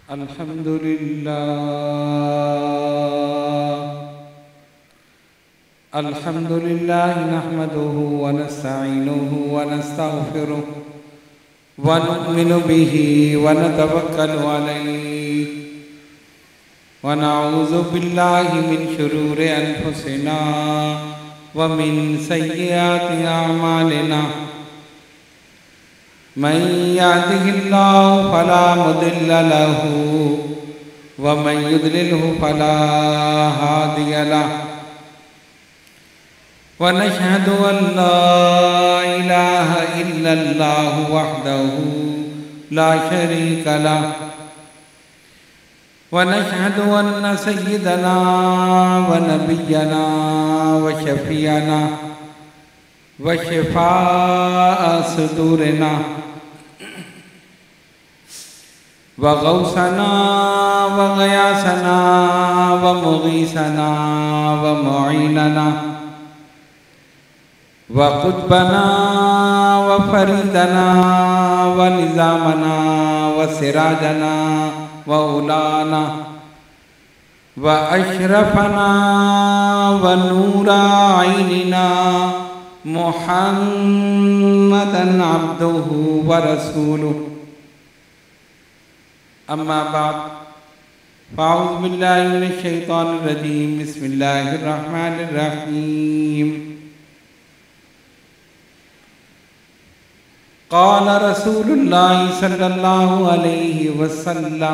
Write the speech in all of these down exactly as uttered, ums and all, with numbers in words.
अल्हम्दुलिल्लाह अल्हम्दुलिल्लाह नहमदुहु व नस्तईनुहु व नस्तगफिरुह व नु'मिनु बिही व नतवक्कलु अलैहि व नऊज़ु बिल्लाहि मिन शुरूरि अनफुसिना व मिन सय्यिआति अअमालिना मन यहदिहिल्लाहु फला मुदिल्ल लहु व मन युद्लिलहु फला हादिय लहु व नशहदु अल्ला इलाहा इल्लल्लाहु वहदहु ला शरीका लहु व नशहदु अन्न सय्यिदना व नबिय्यना व शफीअना व शिफाअ सुदूरिना व गौसना व गयासना व मुगीसना व मुईनना व कुतबना व फरीदना व निज़ामना व सिराजना व उलाना व अशरफना व नूरा ऐनिना मुहम्मदन अब्दुहु व रसूलुहु अम्मा बाद फ़अऊज़ु बिल्लाहि मिनश शैतानिर रजीम बिस्मिल्लाहिर रहमानिर रहीम क़ाल रसूलुल्लाहि सल्लल्लाहु अलैहि वसल्लम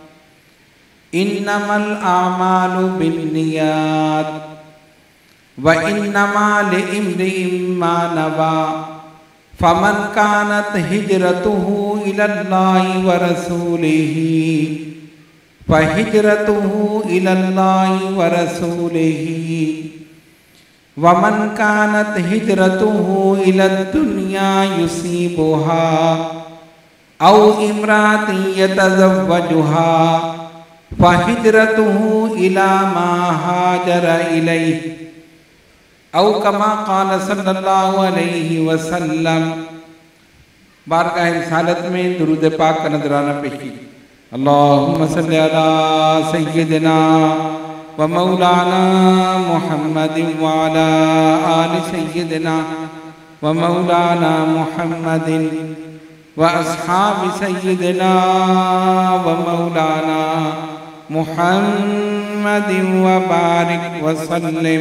इन्नमल आमालु बिन्नियात व इन्नमा लिइम्रिइम मा नवा फमन कानत हिजरतुहु इलल्लाहि व रसूलिही फहिजरतुहु इलल्लाहि व रसूलिही वमन कानत हिजरतुहु इलद्दुन्या युसीबुहा औ इम्रातिन यतज़व्वजुहा फहिजरतुहु इला मा हाजर इलैहि औ कमा क़ाल सल्लल्लाहु अलैहि वसल्लम। बारगाह रिसालत में दुरूद पाक का नजराना पेश कीजिए। अल्लाहुम्मा सल्लि अला सय्यिदिना व मौलाना मुहम्मदिन व अला आलि सय्यिदिना व मौलाना मुहम्मदिन व अस्हाबि सय्यिदिना व मौलाना मुहम्मदिन व बारिक व सल्लिम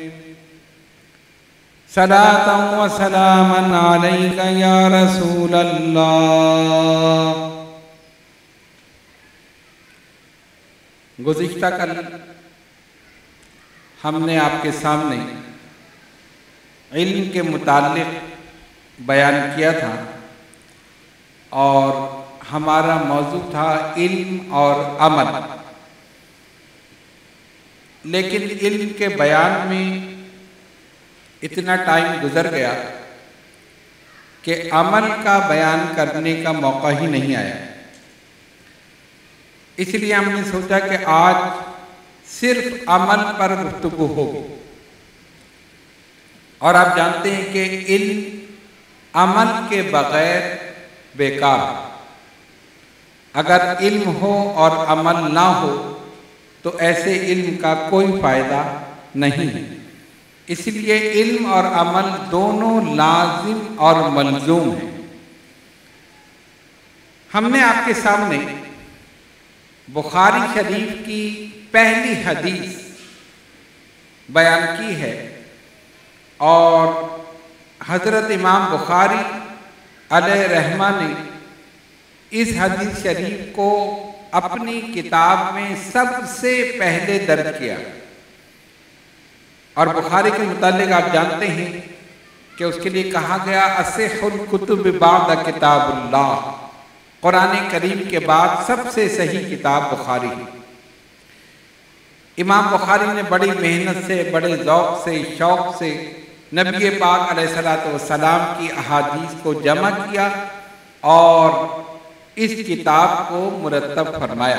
सलातन व सलामन अलैका या रसूलल्लाह। गुज़िश्ता कल हमने आपके सामने इल्म के मुताल्लिक़ बयान किया था और हमारा मौजू था इल्म और अमल। लेकिन इल्म के बयान में इतना टाइम गुजर गया कि अमल का बयान करने का मौका ही नहीं आया। इसलिए हमने सोचा कि आज सिर्फ अमल पर गुफ्तगू होगी। और आप जानते हैं कि इल्म अमल के बगैर बेकार है। अगर इल्म हो और अमल ना हो तो ऐसे इल्म का कोई फायदा नहीं है। इसलिए इल्म और अमल दोनों लाजिम और मलजूम हैं। हमने आपके सामने बुखारी शरीफ की पहली हदीस बयान की है और हज़रत इमाम बुखारी अलैहि रहमा ने इस हदीस शरीफ को अपनी किताब में सबसे पहले दर्ज किया। और बुखारी के मुतालिक आप जानते हैं कि उसके लिए कहा गया अस्सहुल कुतुब बाद किताबुल्लाह, कुरान करीम के बाद सबसे सही किताब बुखारी है। इमाम बुखारी ने बड़ी मेहनत से, बड़े ज़ौक़ से, शौक़ से नबी पाक अलैहिस्सलातु वस्सलाम की अहादीस को जमा किया और इस किताब को मुरत्तब फरमाया।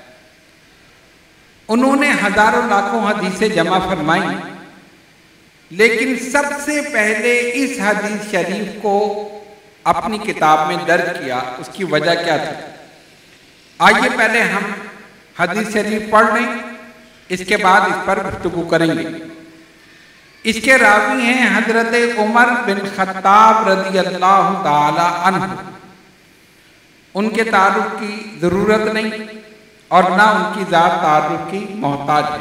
उन्होंने हजारों लाखों हदीसें जमा फरमाई, लेकिन सबसे पहले इस हदीस शरीफ को अपनी किताब में दर्ज किया। उसकी वजह क्या थी? आइए पहले हम हदीस शरीफ पढ़ लें, इसके बाद इस पर गुफ्तगू करेंगे। इसके रावी हैं हजरत उमर बिन खत्ताब रज़ी अल्लाह ताला अन्हु। उनके तारुफ की ज़रूरत नहीं और ना उनकी ज़ात तारुफ की मोहताज है।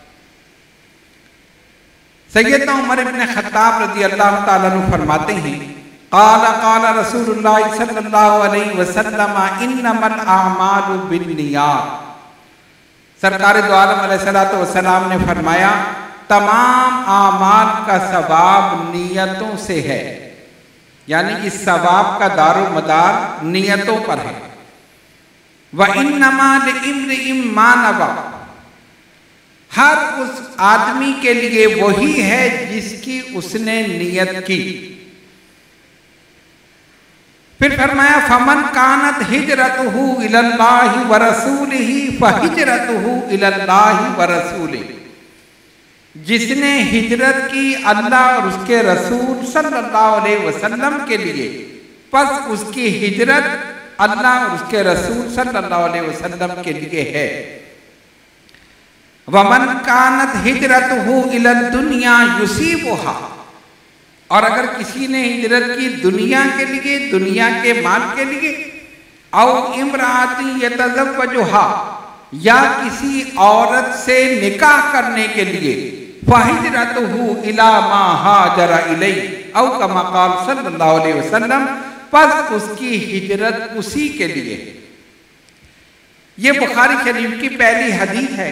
सैयदना उमर बिन खत्ताब रज़ी अल्लाह ताला अन्हु फरमाते हैं, क़ाला क़ाला रसूलुल्लाह सल्लल्लाहु अलैहि वसल्लम इन्नमल आमालु बिन्नियात। सरकार दो आलम अलैहिस्सलातु वस्सलाम ने फरमाया, तमाम आमाल का सवाब नियतों से है, यानी इस सवाब का दारो मदार नियतों पर है। व इन्नमा लिइम्रिइम मा नवा, हर उस आदमी के लिए वही है जिसकी उसने नियत की। फिर फरमाया, फमन कानत हिजरतुहु इलल्लाहि व रसूलिही फहिजरतुहु इलल्लाहि व रसूलिही। जिसने हिजरत की अल्लाह और उसके रसूल सल्लल्लाहु अलैहि वसल्लम के लिए, बस उसकी हिजरत अल्लाह और उसके रसूल सल्लल्लाहु अलैहि वसल्लम के लिए है। वमन कानत हिजरतुहु इलद दुनिया युसीबुहा, और अगर किसी ने हिजरत की दुनिया के लिए, दुनिया के माल के लिए, औ इमराती यतज़व्वजुहा, या किसी औरत से निकाह करने के लिए, फहिजरतुहु इला मा हाजरा इलैहि औ कमा क़ाल सल्लल्लाहु अलैहि वसल्लम, बस उसकी हिजरत उसी के लिए। ये बुखारी शरीफ की पहली हदीस है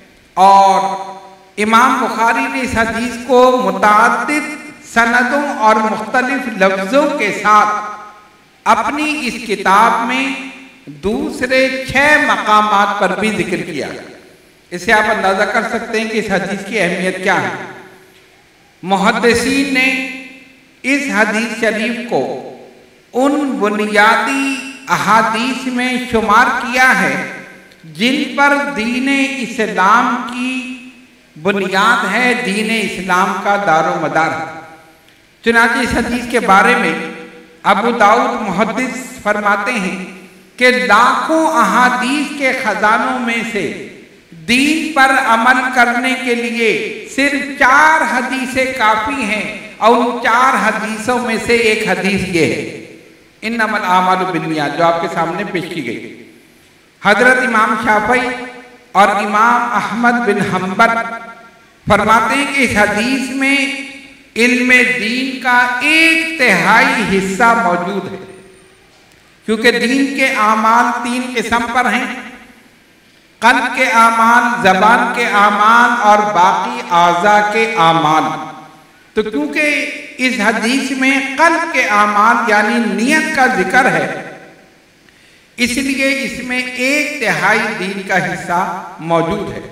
और इमाम बुखारी ने इस हदीस को मुतअद्दिद सनदों और मुख्तलिफ लफ्जों के साथ अपनी इस किताब में दूसरे छह मकामात पर भी जिक्र किया। इससे आप अंदाजा कर सकते हैं कि इस हदीस की अहमियत क्या है। मुहद्दिसीन ने इस हदीस शरीफ को उन बुनियादी अहादीस में शुमार किया है जिन पर दीन इस्लाम की बुनियाद है, दीन इस्लाम का दारो मदार है। चुनांचे इस हदीस के बारे में अबू दाऊद मुहद्दिस फरमाते हैं कि लाखों अहादीस के खजानों में से दीन पर अमल करने के लिए सिर्फ चार हदीसें काफी हैं, और उन चार हदीसों में से एक हदीस ये है, इन्नमल आमालु बिन्नियात, जो आपके सामने पेश की गई। हजरत इमाम शाफई और इमाम अहमद बिन हम्बल फरमाते हैं कि इस हदीस में इल्म दीन का एक तिहाई हिस्सा मौजूद है, क्योंकि दीन के आमाल तीन किस्म पर हैं, कल्ब के आमाल, जबान के आमाल और बाकी आज़ा के आमाल। तो क्योंकि इस हदीस में कल्ब के आमाल यानी नियत का जिक्र है, इसलिए इसमें एक तिहाई दीन का हिस्सा मौजूद है।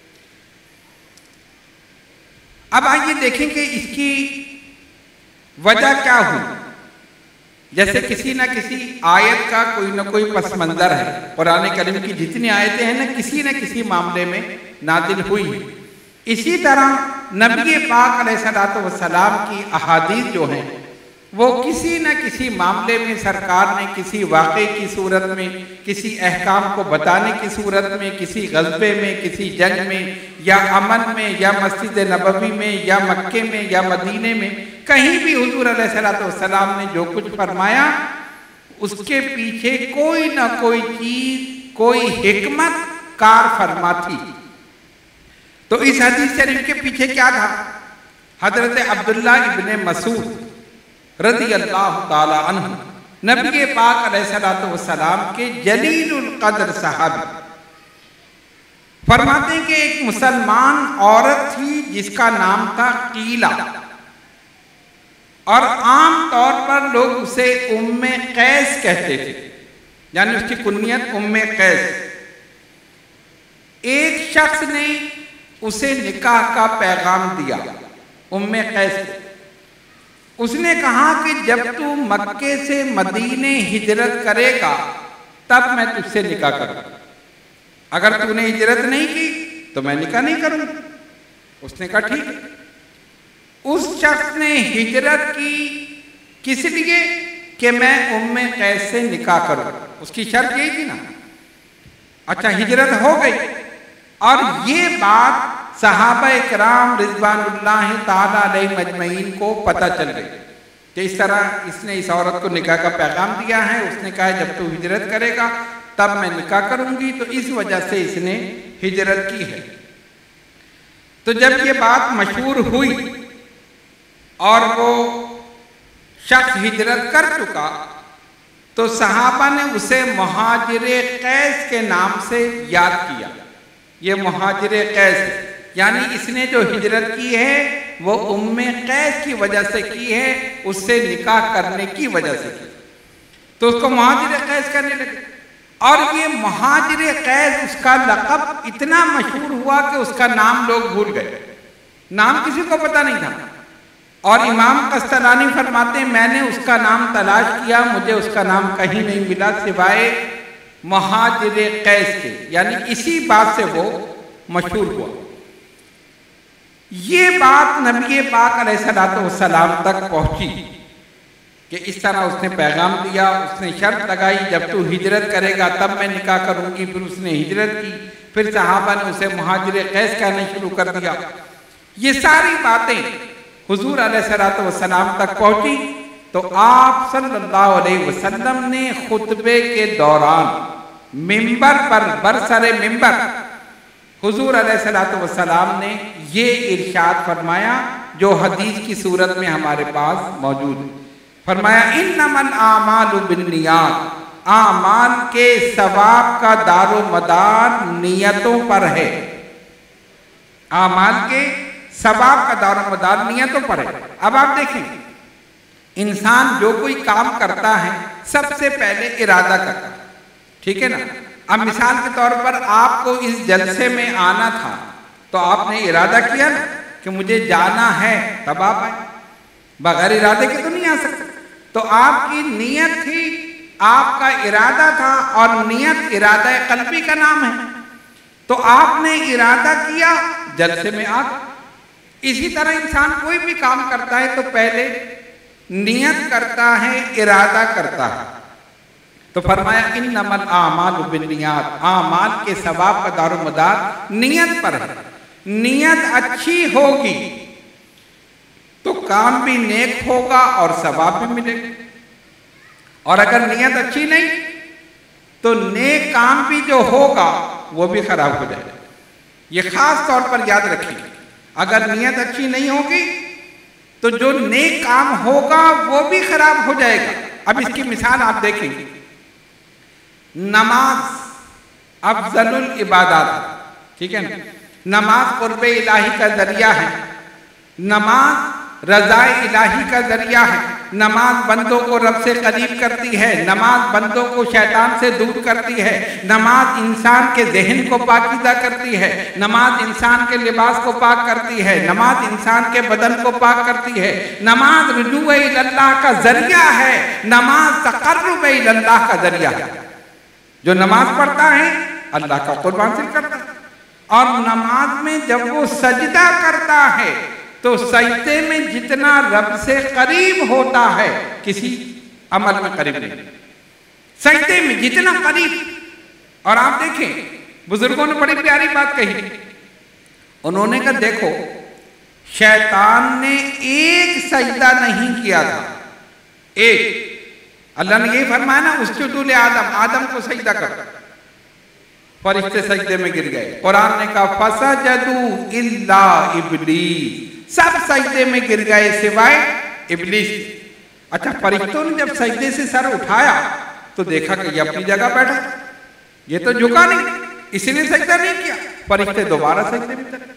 अब आइए देखें कि इसकी वजह क्या हुई। जैसे किसी ना किसी आयत का कोई ना कोई पस मंजर है, कुरान करीम की जितनी आयतें हैं ना, किसी न किसी मामले में नाजिल हुई है। इसी तरह नबी पाक अलैहिस्सलातु वस्सलाम की अहादीस जो हैं वो किसी न किसी मामले में सरकार ने किसी वाक़े की सूरत में, किसी अहकाम को बताने की सूरत में, किसी ग़ज़वे में, किसी जंग में या अमन में या मस्जिद नबवी में या मक्के में या मदीने में, कहीं भी हुज़ूर अलैहिस्सलातु वस्सलाम ने जो कुछ फरमाया उसके पीछे कोई ना कोई चीज़, कोई हिकमत कार फरमा थी। तो इस हदीस शरीफ के पीछे क्या था? हज़रत अब्दुल्ला इब्ने मसूद रज़ी अल्लाह ताला अन्हु, नबी पाक अलैहिस्सलातु वस्सलाम के जलीलुल क़द्र साहब, फरमाते हैं कि एक मुसलमान औरत थी जिसका नाम था कीला, और आम तौर पर लोग उसे उम्मे कैस कहते थे, यानी उसकी कुन्नियत उम्मे कैस। एक शख्स ने उसे निकाह का पैगाम दिया उम्मे कैस को। उसने कहा कि जब तू मक्के से मदीने हिजरत करेगा तब मैं तुझसे निकाह करूंगा, अगर तूने हिजरत नहीं की तो मैं निकाह नहीं करूंगा। उसने कहा ठीक है। उस शख्स ने हिजरत की किस लिए? कि मैं उम्मे कैस से निकाह करूं। उसकी शर्त यही थी ना। अच्छा, हिजरत हो गई और ये बात सहाबा इकराम रिज़वानुल्लाह ताला अलैहिम अजमईन को पता चल गई कि इस तरह इसने इस औरत को निकाह का पैगाम दिया है। उसने कहा जब तू हिजरत करेगा तब मैं निकाह करूंगी, तो इस वजह से इसने हिजरत की है। तो जब ये बात मशहूर हुई और वो शख्स हिजरत कर चुका तो सहाबा ने उसे मुहाजिरे कैस के नाम से याद किया। ये मुहाजिरे कैस यानी इसने जो हिजरत की है वो उम्मे कैस की वजह से की है, उससे निकाह करने की वजह से की, तो उसको मुहाजिरे कैस करने लगे। और ये मुहाजिरे कैस उसका लक़ब इतना मशहूर हुआ कि उसका नाम लोग भूल गए, नाम किसी को पता नहीं था। और इमाम कस्तलानी फरमाते हैं मैंने उसका नाम तलाश किया, मुझे उसका नाम कहीं नहीं मिला सिवाय मुहाजिरे कैस के, यानी इसी बात से वो मशहूर हुआ। ये बात नबी पाक अलैहिस्सलातु वस्सलाम तक पहुंची कि इस तरह उसने पैगाम दिया, उसने शर्त लगाई जब तू हिजरत करेगा तब मैं निकाह करूंगी। फिर उसने हिजरत की, फिर सहाबा ने उसे मुहाजिरे कैस कहना शुरू कर दिया। ये सारी बातें हुजूर अलैहिस्सलातु वस्सलाम तक पहुंची तो आप सल्लल्लाहु अलैहि वसल्लम ने खुतबे के दौरान मिंबर पर बरसरे मिंबर हुजूर अलैहिस्सलातु वस्सलाम ने ये इरशाद फरमाया जो हदीस की सूरत में हमारे पास मौजूद है। फरमाया इन्नमल आमालु बिन्नियात, आमाल के सवाब का दारो मदार नियतों पर है। आमाल के सवाब का दारो मदार नियतों पर है। अब आप देखें, इंसान जो कोई काम करता है सबसे पहले इरादा करता है, ठीक है ना। अब मिसाल के तौर पर आपको इस जलसे में आना था तो आपने इरादा किया ना कि मुझे जाना है, तब आप आए, बगैर इरादे के तो नहीं आ सकते। तो आपकी नीयत थी, आपका इरादा था, और नीयत इरादा कल्बी का नाम है। तो आपने इरादा किया, जलसे में आ। इसी तरह इंसान कोई भी काम करता है तो पहले नियत करता है, इरादा करता है। तो फरमाया इन्नमल आमालु बिन्नियात, आमाल के सवाब का दारोमदार नियत पर है। नियत अच्छी होगी तो काम भी नेक होगा और सवाब भी मिलेगा, और अगर नियत अच्छी नहीं तो नेक काम भी जो होगा वो भी खराब हो जाएगा। ये खास तौर पर याद रखिए, अगर नियत अच्छी नहीं होगी तो जो नेक काम होगा वो भी खराब हो जाएगा। अब इसकी मिसाल आप देखें, नमाज अफजलुल इबादत, ठीक है ना। नमाज कुर्बे इलाही का जरिया है, नमाज रज़ाए इलाही का जरिया है। नमाज बंदों को रब से करीब करती है, नमाज बंदों को शैतान से दूर करती है, नमाज इंसान के जहन को पाकीज़ा करती है, नमाज इंसान के लिबास को पाक करती है, नमाज इंसान के बदन को पाक करती है। नमाज रुजू इल्लाह का जरिया है, नमाज तक़र्रुब इल्लाह का जरिया है। जो नमाज पढ़ता है अल्लाह का कुर्ब हासिल करता है, और नमाज में जब वो सजदा करता है तो सजदे में जितना रब से करीब होता है किसी अमल में करीब नहीं, सजदे में जितना करीब। और आप देखें, बुजुर्गों ने बड़ी प्यारी बात कही, उन्होंने कहा देखो शैतान ने एक सजदा नहीं किया था, एक। अल्लाह ने यही फरमाया ना उसजुदू आदम, आदम को सजदा कर, फरिश्ते सजदे में गिर गए। कुरान ने कहा फसजदू इल्ला इब्लीस, सब सजदे में गिर गए सिवाय इब्लीस। अच्छा, फरिश्तों ने जब सजदे से सर उठाया तो देखा कि ये अपनी जगह बैठा, ये तो झुका नहीं, इसलिए सजदा नहीं किया। फरिश्ते दोबारा सजदे में चले।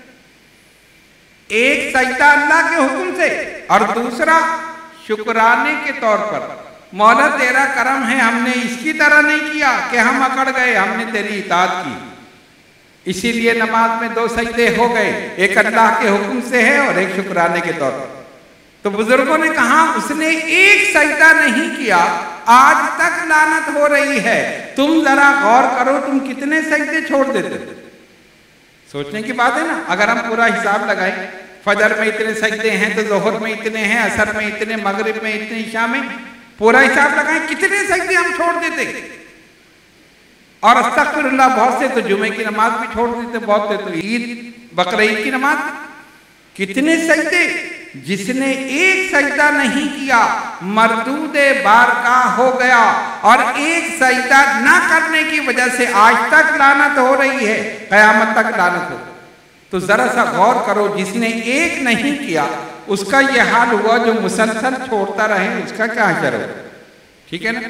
एक सजदा अल्लाह के हुक्म से और दूसरा शुक्राने के तौर पर, मौला तेरा करम है हमने इसकी तरह नहीं किया कि हम अकड़ गए, हमने तेरी इताअत की, इसीलिए नमाज में दो सजदे हो गए, एक अल्लाह के हुक्म से है और एक शुक्राने के तौर पर। तो बुजुर्गों ने कहा उसने एक सजदा नहीं किया, आज तक लानत हो रही है। तुम जरा गौर करो, तुम कितने सजदे छोड़ देते। सोचने की बात है ना। अगर हम पूरा हिसाब लगाएं, फजर में इतने सजदे हैं तो जोहर में इतने हैं, असर में इतने, मगरिब में इतने, इशा में, पूरा हिसाब लगाएं कितने सजदे हम छोड़ देते। और अस्तगफिरुल्लाह बहुत से तो जुमे की नमाज भी छोड़ देते, बहुत से तो ईद बकरा ईद की नमाज। कितने सजदे, जिसने एक सजदा नहीं किया मरदूदे बारगाह हो गया, और एक सजदा ना करने की वजह से आज तक लानत हो रही है, कयामत तक लानत हो। तो जरा सा गौर करो, जिसने एक नहीं किया उसका यह हाल हुआ, जो मुसलसल छोड़ता रहे उसका क्या हशर हो। ठीक है ना।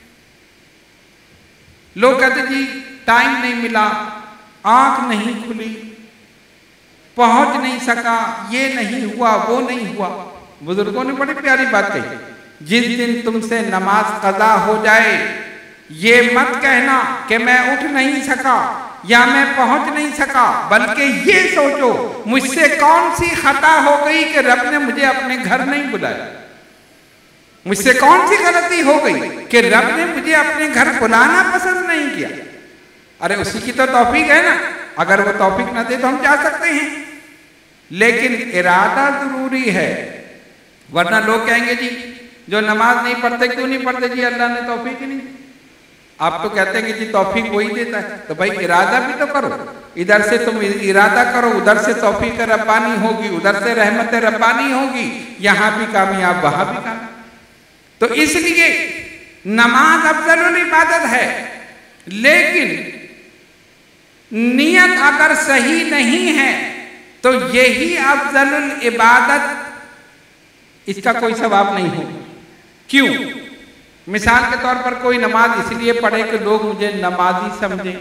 लोग कहते जी टाइम नहीं मिला, आंख नहीं खुली, पहुंच नहीं सका, ये नहीं हुआ, वो नहीं हुआ। बुजुर्गों ने बड़ी प्यारी बात कही, जिस दिन तुमसे नमाज कज़ा हो जाए ये मत कहना कि मैं उठ नहीं सका या मैं पहुंच नहीं सका, बल्कि ये सोचो मुझसे कौन सी खता हो गई कि रब ने मुझे अपने घर नहीं बुलाया, मुझसे कौन सी गलती हो गई कि रब ने मुझे अपने घर बुलाना पसंद नहीं किया। अरे उसी की तो तौफीक है ना, अगर वो तौफीक ना दे तो हम जा सकते हैं, लेकिन इरादा जरूरी है। वरना लोग कहेंगे जी जो नमाज नहीं पढ़ते क्यों नहीं पढ़ते जी, अल्लाह ने तौफीक ही नहीं दी। आप तो कहते हैं कि जी तौफीक वही देता है, तो भाई इरादा भी तो करो। इधर से तुम इरादा करो, उधर से तौफीक रब्बानी होगी, उधर से रहमत रब्बानी होगी, यहां भी कामयाब वहां भी कामयाब। तो इसलिए नमाज अफजलुल इबादत है, लेकिन नियत अगर सही नहीं है तो यही अफजलुल इबादत, इसका कोई सवाब नहीं हो। क्यों? मिसाल के तौर पर कोई नमाज इसलिए पढ़े कि लोग मुझे नमाजी समझे,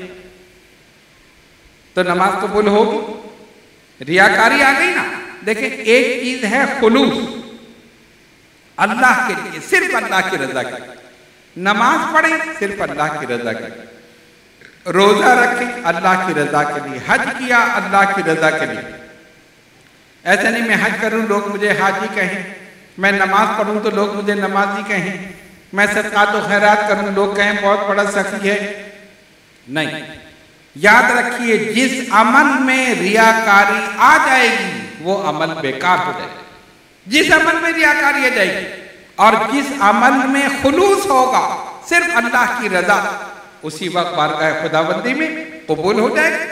तो नमाज कबूल होगी? रियाकारी आ गई ना। देखें, एक चीज है खुलूस, अल्लाह के लिए, सिर्फ अल्लाह की रजा के लिए। नमाज पढ़े सिर्फ अल्लाह की रजा के लिए, रोजा रखे अल्लाह की रजा के लिए, हज किया अल्लाह की रजा के लिए। ऐसा नहीं मैं हज करूं लोग मुझे हाजी कहें, मैं नमाज पढ़ूं तो लोग मुझे नमाजी कहें, मैं सदक़ात व खैरात करूं लोग कहें बहुत बड़ा सखी है। नहीं, याद रखिए जिस अमल में रियाकारी आ जाएगी वो अमल बेकार हो जाएगा। जिस अमल में रियाकारी आ जाएगी और जिस अमल में खुलूस होगा सिर्फ अल्लाह की रजा, उसी वक्त बारगाह खुदाबंदी में कबूल हो जाएगा।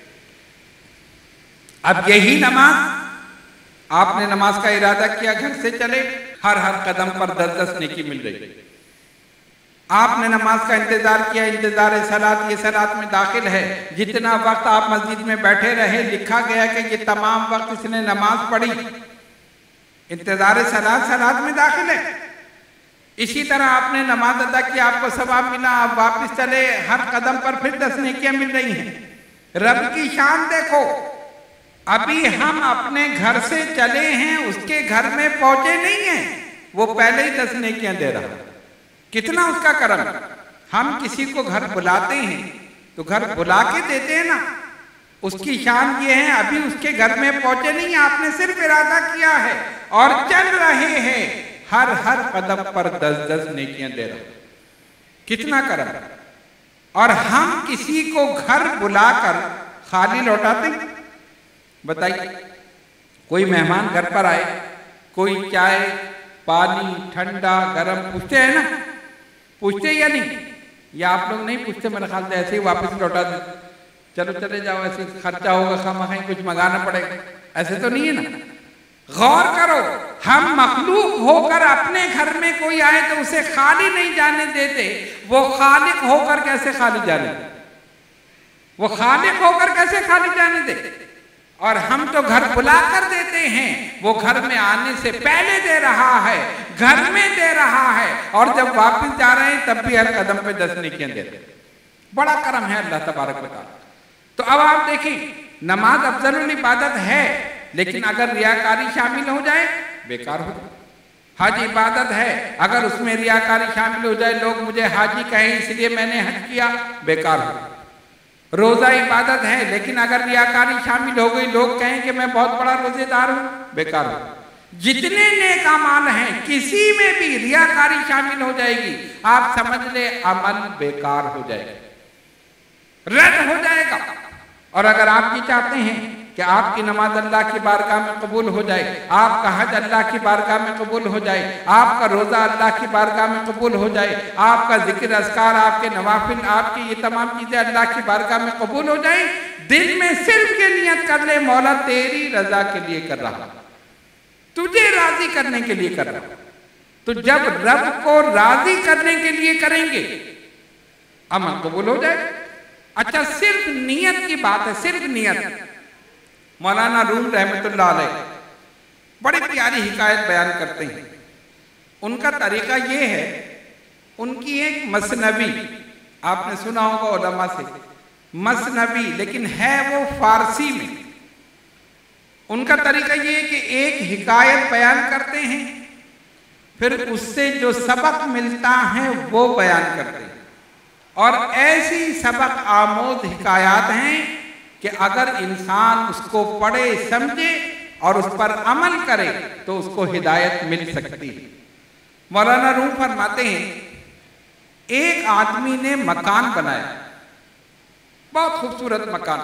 अब यही नमाज, आपने नमाज का इरादा किया, घर से चले, हर हर कदम पर दस दस नेकी मिल रही। आपने नमाज का इंतजार किया, इंतजार सलात, ये सलात में दाखिल है। जितना वक्त आप मस्जिद में बैठे रहे लिखा गया कि ये तमाम वक्त इसने नमाज पढ़ी, इंतजार सलात सलात में दाखिल है। इसी तरह आपने नमाज अदा की, आपको सवाब मिला, आप वापस चले, हर कदम पर फिर दस नेकियां मिल रही हैं। रब की शान देखो, अभी हम अपने घर से चले हैं, उसके घर में पहुंचे नहीं हैं, वो पहले ही दस नेकियां दे रहा है। कितना उसका करम। हम किसी को घर बुलाते हैं तो घर बुला के देते हैं ना, उसकी शान ये है, अभी उसके घर में पहुंचे नहीं, आपने सिर्फ इरादा किया है और चल रहे हैं, हर हर कदम पर दस दस नेकियां दे रहे। कितना करम। और हम किसी को घर बुलाकर खाली लौटाते, बताइए। कोई मेहमान घर पर आए, कोई चाय पानी ठंडा गरम पूछते हैं ना, पूछते या नहीं? या आप लोग नहीं पूछते? मेरे ख्याल से ऐसे ही वापस लौटा दे, चलो चले जाओ, ऐसे खर्चा होगा, खामखा कुछ मंगाना पड़ेगा, ऐसे तो नहीं है ना। गौर करो, हम मखलूक होकर अपने घर में कोई आए तो उसे खाली नहीं जाने देते, वो खालिक होकर कैसे खाली जाने दे? वो खालिक होकर कैसे खाली जाने दे? और हम तो घर बुला कर देते हैं, वो घर में आने से पहले दे रहा है, घर में दे रहा है, और जब वापस जा रहे हैं तब भी हर कदम पे दस नेकियां दे रहे। बड़ा करम है अल्लाह तबारक व तआला। तो अब आप देखें, नमाज अफजलुल इबादत है, लेकिन अगर रियाकारी शामिल हो जाए बेकार हो जाए। हज इबादत है, अगर उसमें रियाकारी शामिल हो जाए, लोग मुझे हाजी कहें इसलिए मैंने हज किया, बेकार हो। रोजा इबादत है, लेकिन अगर रियाकारी शामिल हो गई, लोग कहें कि मैं बहुत बड़ा रोजेदार हूं, बेकार हो। जितने नेक अमाल हैं किसी में भी रियाकारी शामिल हो जाएगी, आप समझ ले अमल बेकार हो जाएगा, रद्द हो जाएगा। और अगर आप ये चाहते हैं कि आपकी नमाज अल्लाह की बारगाह में कबूल हो जाए, आपका हज अल्लाह की बारगाह में कबूल हो जाए, आपका रोज़ा अल्लाह की बारगाह में कबूल हो जाए, आपका जिक्र अस्कार, आपके नवाफिल, आपकी ये तमाम चीज़ें अल्लाह की बारगाह में कबूल हो जाए। दिल में सिर्फ ये नियत कर ले, मौला तेरी रजा के लिए कर रहा, तुझे राजी करने के लिए कर रहा। तो जब रब को राजी करने के लिए करेंगे, अमल कबूल हो जाए। अच्छा, सिर्फ नियत की बात है, सिर्फ नियत। मौलाना रूम रहमतुल्लाह अलैह बड़ी प्यारी हिकायत बयान करते हैं। उनका तरीका ये है, उनकी एक मसनवी आपने सुना होगा उलमा से, मसनवी, लेकिन है वो फारसी में। उनका तरीका ये है कि एक हिकायत बयान करते हैं, फिर उससे जो सबक मिलता है वो बयान करते हैं। और ऐसी सबक आमोद हिकायात हैं कि अगर इंसान उसको पढ़े, समझे और उस पर अमल करे तो उसको हिदायत मिल सकती है। मौलाना रूम फरमाते हैं, एक आदमी ने मकान बनाया, बहुत खूबसूरत मकान,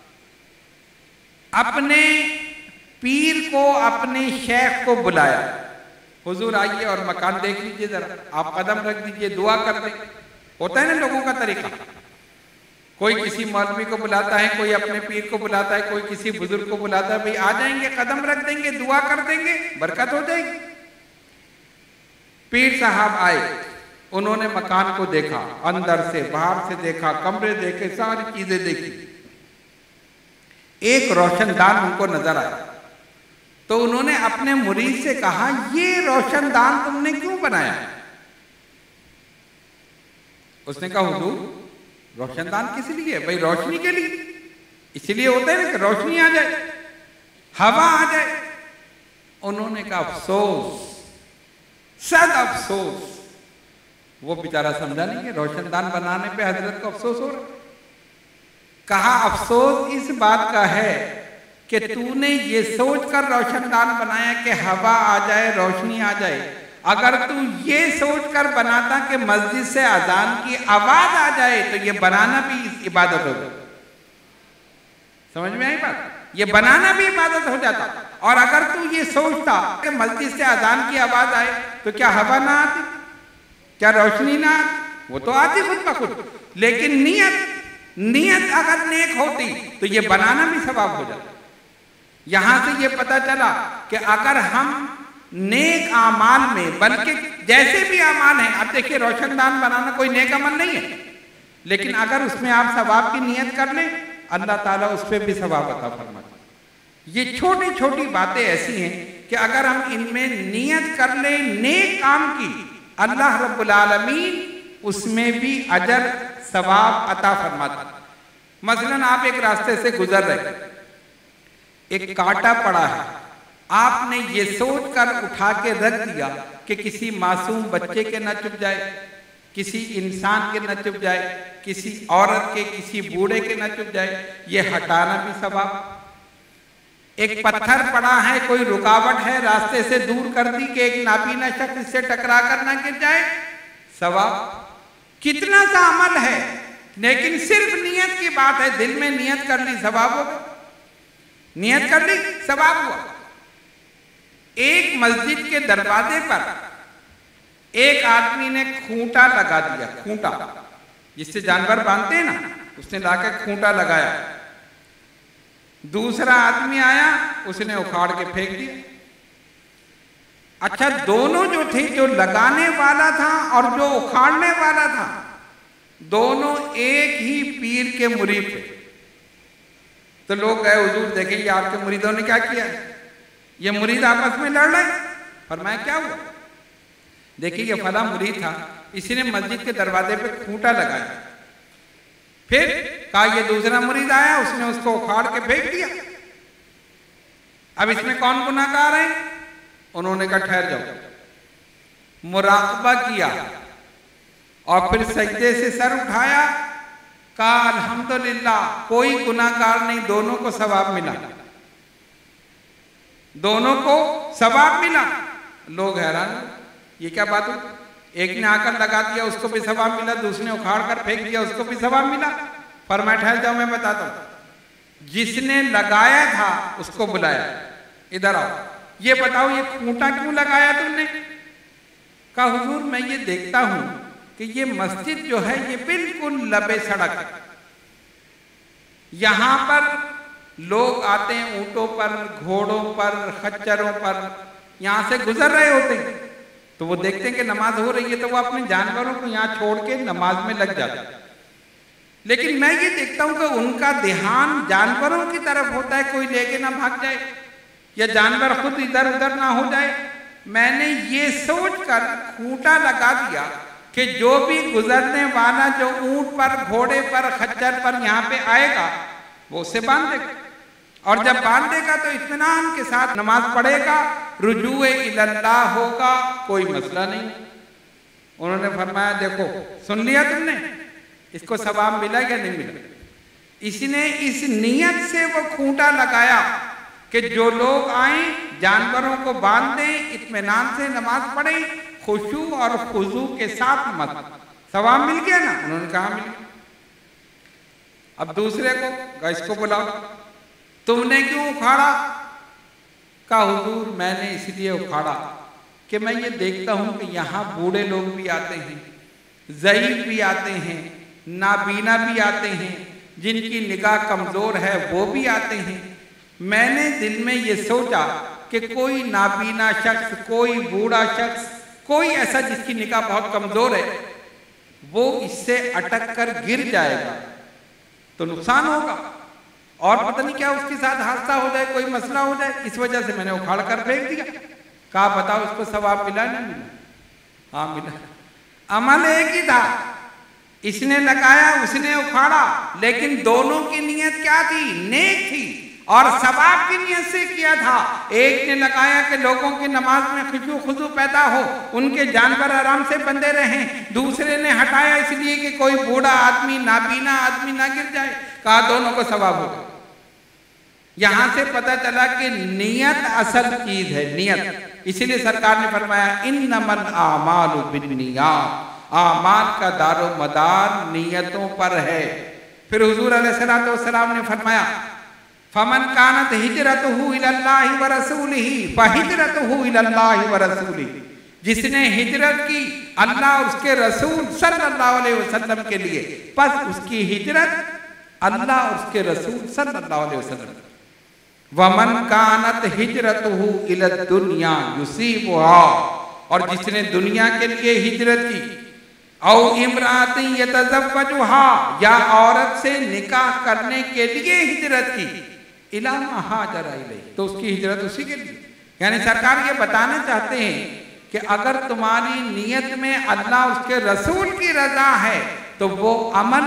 अपने पीर को, अपने शेख को बुलाया, हुजूर आइए और मकान देख लीजिए, जरा आप कदम रख दीजिए, दुआ कर दें। होता है ना लोगों का तरीका, कोई किसी मौलवी को बुलाता है, कोई अपने पीर को बुलाता है, कोई किसी बुजुर्ग को बुलाता है, भाई आ जाएंगे, कदम रख देंगे, दुआ कर देंगे, बरकत हो जाएगी। पीर साहब आए, उन्होंने मकान को देखा, अंदर से बाहर से देखा, कमरे देखे, सारी चीजें देखी। एक रोशनदान उनको नजर आया, तो उन्होंने अपने मुरीद से कहा, ये रोशनदान तुमने क्यों बनाया? उसने कहा, हुजूर रोशनदान किस लिए? भाई रोशनी के लिए, इसलिए होता है ना कि रोशनी आ जाए, हवा आ जाए। उन्होंने कहा, अफसोस, सद अफसोस। वो बेचारा समझा नहीं कि रोशनदान बनाने पे हजरत को अफसोस हो रहा। कहा, अफसोस इस बात का है कि तूने ये सोचकर रोशनदान बनाया कि हवा आ जाए, रोशनी आ जाए। अगर तू ये सोचकर बनाता कि मस्जिद से अजान की आवाज आ जाए तो ये बनाना भी इबादत हो जाता। समझ में आई बात? ये बनाना भी इबादत हो जाता। और अगर तू ये सोचता कि मस्जिद से अजान की आवाज आए तो क्या हवा ना आती, क्या रोशनी ना आती? वो तो आती खुद ब खुद। लेकिन नियत नियत अगर नेक होती तो ये बनाना भी सवाब हो जाता। यहां से ये पता चला कि अगर हम नेक आमाल में, बल्कि जैसे भी आमाल हैं, अब देखिए रोशनदान बनाना कोई नेक अमल नहीं है, लेकिन अगर उसमें आप सवाब की नियत कर लें, अल्लाह ताला उस पर भी सवाब अता फरमाता है। ये छोटी छोटी बातें ऐसी हैं कि अगर हम इनमें नियत कर लें नेक काम की, अल्लाह रब्बुल आलमीन उसमें भी अजर सवाब अता फरमाता। मसलन आप एक रास्ते से गुजर रहे, एक कांटा पड़ा है, आपने ये सोचकर उठा के रख दिया कि किसी मासूम बच्चे के न चुभ जाए, किसी इंसान के न चुभ जाए, किसी औरत के, किसी बूढ़े के न चुभ जाए, ये हटाना भी सवाब। एक पत्थर पड़ा है, कोई रुकावट है, रास्ते से दूर कर दी कि एक नाबीना शख्स इससे टकरा कर न गिर जाए, सवाब। कितना सा अमल है, लेकिन सिर्फ नियत की बात है, दिल में नियत कर ली, सवाब होगा। नियत कर ली, सवाब हुआ। एक मस्जिद के दरवाजे पर एक आदमी ने खूंटा लगा दिया, खूंटा जिससे जानवर बांधते हैं ना, उसने लाकर खूंटा लगाया। दूसरा आदमी आया, उसने उखाड़ के फेंक दिया। अच्छा, दोनों जो थे, जो लगाने वाला था और जो उखाड़ने वाला था, दोनों एक ही पीर के मुरीद थे। तो लोग गए, हुजूर देखें ये आपके मुरीदों ने क्या किया, ये मुरीद आपस में लड़ रहे। फरमाया क्या हुआ? देखिए ये फला मुरीद था, इसी ने मस्जिद के दरवाजे पे खूंटा लगाया। फिर कहा ये दूसरा मुरीद आया, उसने उसको उखाड़ के फेंक दिया। अब इसमें कौन गुनाहगार है? उन्होंने कहा ठहर जाओ, मुराकबा किया और फिर सजदे से सर उठाया, कहा अल्हम्दुलिल्लाह कोई गुनाहगार नहीं, दोनों को सवाब मिला, दोनों को सवाब मिला। लोग हैरान, ये क्या बात हुई? एक ने आकर लगा दिया, उसको भी सवाब मिला, दूसरे ने उखाड़ कर फेंक दिया, उसको भी सवाब मिला। फरमाया ठहर जाओ मैं बताता हूं। जिसने लगाया था उसको बुलाया, इधर आओ, ये बताओ ये खूंटा क्यों लगाया तुमने? कहा हुजूर मैं ये देखता हूं कि ये मस्जिद जो है ये बिल्कुल लबे सड़क है, यहां पर लोग आते हैं ऊंटों पर, घोड़ों पर, खच्चरों पर, यहां से गुजर रहे होते हैं, तो वो देखते हैं कि नमाज हो रही है तो वो अपने जानवरों को यहाँ छोड़ के नमाज में लग जाते हैं। लेकिन मैं ये देखता हूं कि उनका ध्यान जानवरों की तरफ होता है, कोई लेके ना भाग जाए या जानवर खुद इधर उधर ना हो जाए। मैंने ये सोचकर खूंटा लगा दिया कि जो भी गुजरने वाला जो ऊंट पर, घोड़े पर, खच्चर पर यहाँ पे आएगा वो उसे बांध देगा, और जब बांधेगा तो इत्मीनान के साथ नमाज पढ़ेगा, रुजूए इल्लल्लाह होगा, कोई मसला नहीं। उन्होंने फरमाया देखो सुन लिया तुमने, इसको सवाब मिला या नहीं मिला? इसने इस नियत से वो खूंटा लगाया कि जो लोग आए जानवरों को बांध दें, इत्मीनान से नमाज पढ़े, खुशू और खुजू के साथ मत, सवाब मिल गया ना? उन्होंने कहा मिल गया। अब दूसरे को इसको बुलाओ, तुमने क्यों उखाड़ा? कहा हुजूर मैंने इसलिए उखाड़ा कि मैं ये देखता हूं कि यहाँ बूढ़े लोग भी आते हैं, ज़ईफ भी आते हैं, नाबीना भी आते हैं, जिनकी निगाह कमजोर है वो भी आते हैं। मैंने दिल में ये सोचा कि कोई नाबीना शख्स, कोई बूढ़ा शख्स, कोई ऐसा जिसकी निगाह बहुत कमजोर है, वो इससे अटक कर गिर जाएगा तो नुकसान होगा, और पता नहीं क्या उसके साथ हादसा हो जाए, कोई मसला हो जाए, इस वजह से मैंने उखाड़ कर फेंक दिया। कहा बताओ इसको सवाब मिला नहीं मिला? हाँ मिला। अमल एक ही था, इसने लगाया उसने उखाड़ा, लेकिन दोनों की नीयत क्या थी? नेक थी, और सवाब की नीयत से किया था। एक ने लगाया कि लोगों की नमाज में खुशू खुजू पैदा हो, उनके जानवर आराम से बंधे रहें, दूसरे ने हटाया इसलिए कि कोई बूढ़ा आदमी, नाबीना आदमी ना गिर जाए। कहा दोनों को सवाब होगा। यहां से पता चला कि नियत असल चीज है, नियत। इसीलिए सरकार ने फरमाया इन्नमल आमालु बिन्नियात, आमाल का दारो मदार नियतों पर है। फिर हुजूर अलैहिस्सलातु वस्सलाम ने फरमाया फमन कानत हिजरतुहु इलल्लाहि व रसूलिही फहिजरतुहु इलल्लाहि व रसूलिही, जिसने हिजरत की अल्लाह और उसके रसूल सल्लल्लाहु अलैहि वसल्लम के लिए, बस उसकी हिजरत अल्लाह और उसके रसूल सल्लल्लाहु अलैहि वसल्लम। वमन कानत हिजरतुहु इलद दुनिया युसीबुहा, और जिसने दुनिया के लिए हिजरत की, औ इमरातिन यतज़व्वजुहा, या औरत से निकाह करने के लिए हिजरत की, इला मा हाजरा इलैहि, तो उसकी हिजरत उसी के लिए। यानी सरकार ये बताना चाहते हैं कि अगर तुम्हारी नियत में अल्लाह उसके रसूल की रजा है तो वो अमल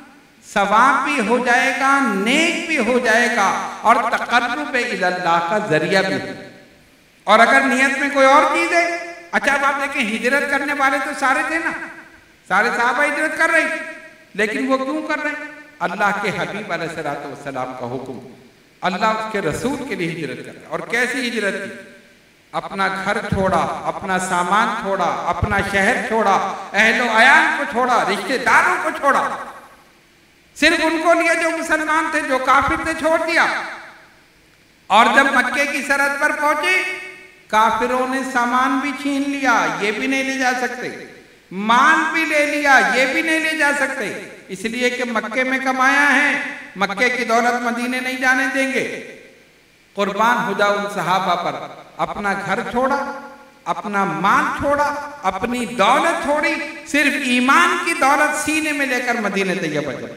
सवाब भी हो जाएगा, नेक भी हो जाएगा, और तक़र्रुब इल्लाह का जरिया भी है। और अगर नियत में कोई और चीज है, अच्छा अब आप देखें हिजरत करने वाले तो सारे थे ना, सारे सहाबा हिजरत कर रहे, लेकिन वो क्यों कर रहे? अल्लाह के हबीब अलैहिस्सलातु वस्सलाम का हुक्म, अल्लाह उसके रसूल के लिए हिजरत कर रहे। और कैसी हिजरत की? अपना घर छोड़ा, अपना सामान छोड़ा, अपना शहर छोड़ा, अहलो अयान को छोड़ा, रिश्तेदारों को छोड़ा, सिर्फ उनको लिया जो मुसलमान थे, जो काफिर थे छोड़ दिया। और जब मक्के की सरहद पर पहुंचे, काफिरों ने सामान भी छीन लिया, ये भी नहीं ले जा सकते, माल भी ले लिया, ये भी नहीं ले जा सकते, इसलिए कि मक्के में कमाया है, मक्के की दौलत मदीने नहीं जाने देंगे। कुर्बान हो जाओ उन सहाबा पर, अपना घर छोड़ा, अपना माल छोड़ा, अपनी दौलत छोड़ी, सिर्फ ईमान की दौलत सीने में लेकर मदीने तैयबा चले,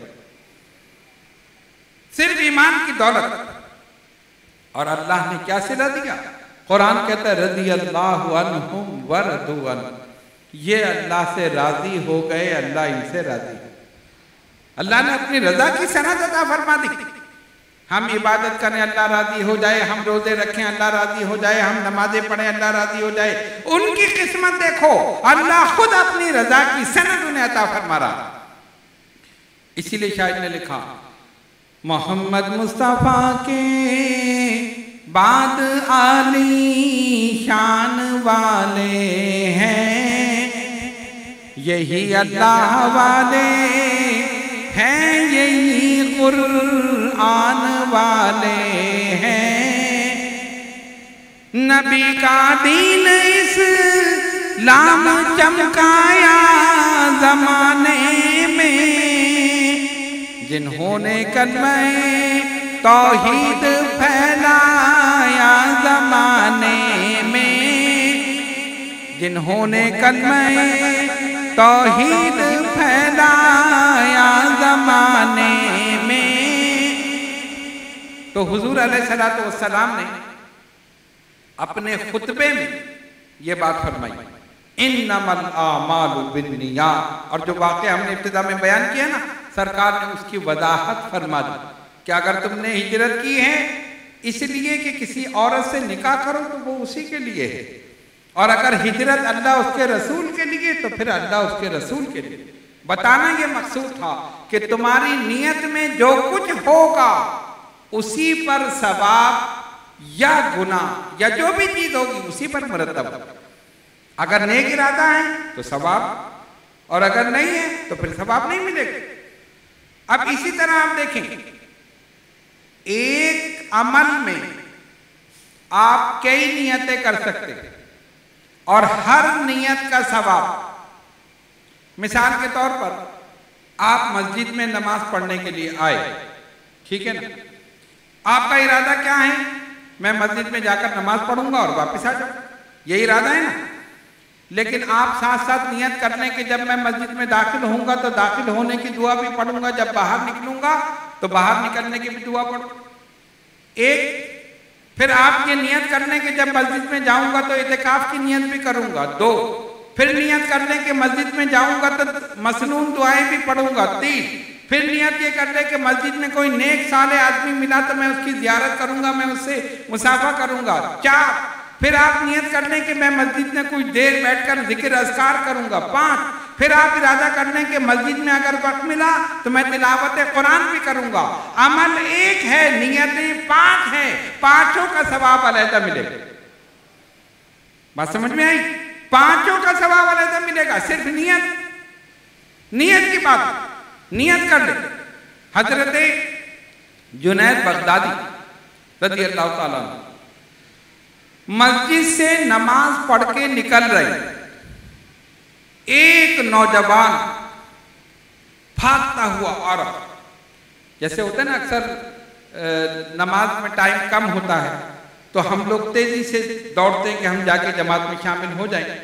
सिर्फ ईमान की दौलत। और अल्लाह ने क्या सिला दिया? कुरान कहता है रज़ियल्लाहु अन्हुम व रदू अन्हु, ये अल्लाह से राजी हो गए, अल्लाह इनसे राजी है। अल्लाह ने अपनी रजा की सनद अता फरमा दी। हम इबादत करें अल्लाह राजी हो जाए, हम रोजे रखें अल्लाह राजी हो जाए, हम नमाजें पढ़ें अल्लाह राजी हो जाए। उनकी किस्मत देखो, अल्लाह खुद अपनी रजा की सनद उन्हें अता फरमा रहा। इसीलिए शायद ने लिखा मोहम्मद मुस्तफा के बाद आली शान वाले हैं, यही अल्लाह वाले हैं, यही कुरान वाले हैं। नबी का दीन इस्लाम चमकाया ज़माने में, जिन्होंने कलमे तौहीद फैलाया ज़माने में, जिन्होंने कलमे तौहीद फैलाया ज़माने में। तो हुजूर अलैहिस्सलातु वस्सलाम ने अपने खुतबे में ये बात फरमाई, इन्नमल आमालु बिन्नियात। और जो वाक़या हमने इब्तिदा में बयान किया ना, सरकार ने उसकी वजाहत फरमा दी कि अगर तुमने हिजरत की है इसलिए कि किसी औरत से निकाह करो तो वो उसी के लिए है, और अगर हिजरत अल्लाह उसके रसूल के लिए तो फिर अल्लाह उसके रसूल के लिए। बताना ये मकसूद था कि तुम्हारी नीयत में जो कुछ होगा उसी पर सवाब या गुनाह या जो भी चीज होगी उसी पर मुरतब। अगर नेक इरादा है तो सवाब, और अगर नहीं है तो फिर सवाब नहीं मिलेगा। अब इसी तरह आप देखें, एक अमल में आप कई नियतें कर सकते हैं और हर नियत का सवाब। मिसाल के तौर पर आप मस्जिद में नमाज पढ़ने के लिए आए, ठीक है ना, आपका इरादा क्या है, मैं मस्जिद में जाकर नमाज पढ़ूंगा और वापस आ जाऊं, यही इरादा है ना। लेकिन आप साथ साथ नियत करने के जब मैं मस्जिद में दाखिल होऊंगा तो दाखिल होने की दुआ भी पढ़ूंगा, जब बाहर निकलूंगा तो बाहर निकलने की भी दुआ पढ़ूंगा। एक फिर आप ये नियत करने के जब मस्जिद में जाऊंगा तो इतिकाफ की नियत भी करूंगा। दो फिर नियत करने के मस्जिद में जाऊंगा तो मसनून दुआएं भी पढ़ूंगा। तीन फिर नियत ये कर ले कि मस्जिद में कोई नेक साले आदमी मिला तो मैं उसकी जियारत करूंगा, मैं उससे मुसाफा करूंगा। चार फिर आप नियत कर लें कि मैं मस्जिद में कुछ देर बैठकर जिक्र अज़कार करूंगा। पांच फिर आप इरादा कर लें कि मस्जिद में अगर वक्त मिला तो मैं तिलावत कुरान भी करूंगा। अमल एक है, नियतें पांच हैं, पांचों का सवाब अलहदा मिलेगा। बात समझ में आई? पांचों का सवाब अलहदा मिलेगा। सिर्फ नियत नियत की बात नियत कर ले। हजरत जुनैद बगदादी रज़ी अल्लाह ताला अन्हु मस्जिद से नमाज पढ़ के निकल रहे, एक नौजवान भागता हुआ औरत, जैसे होता है ना अक्सर नमाज में टाइम कम होता है तो हम लोग तेजी से दौड़ते हैं कि हम जाके जमात में शामिल हो जाएं।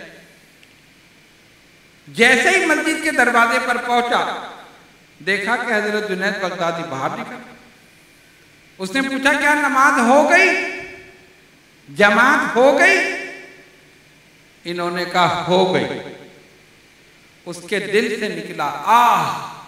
जैसे ही मस्जिद के दरवाजे पर पहुंचा, देखा कि हजरत जुनैद बगदादी बाहर निकल। उसने पूछा, क्या नमाज हो गई, जमात हो गई? इन्होंने कहा हो गई। उसके दिल से निकला आह।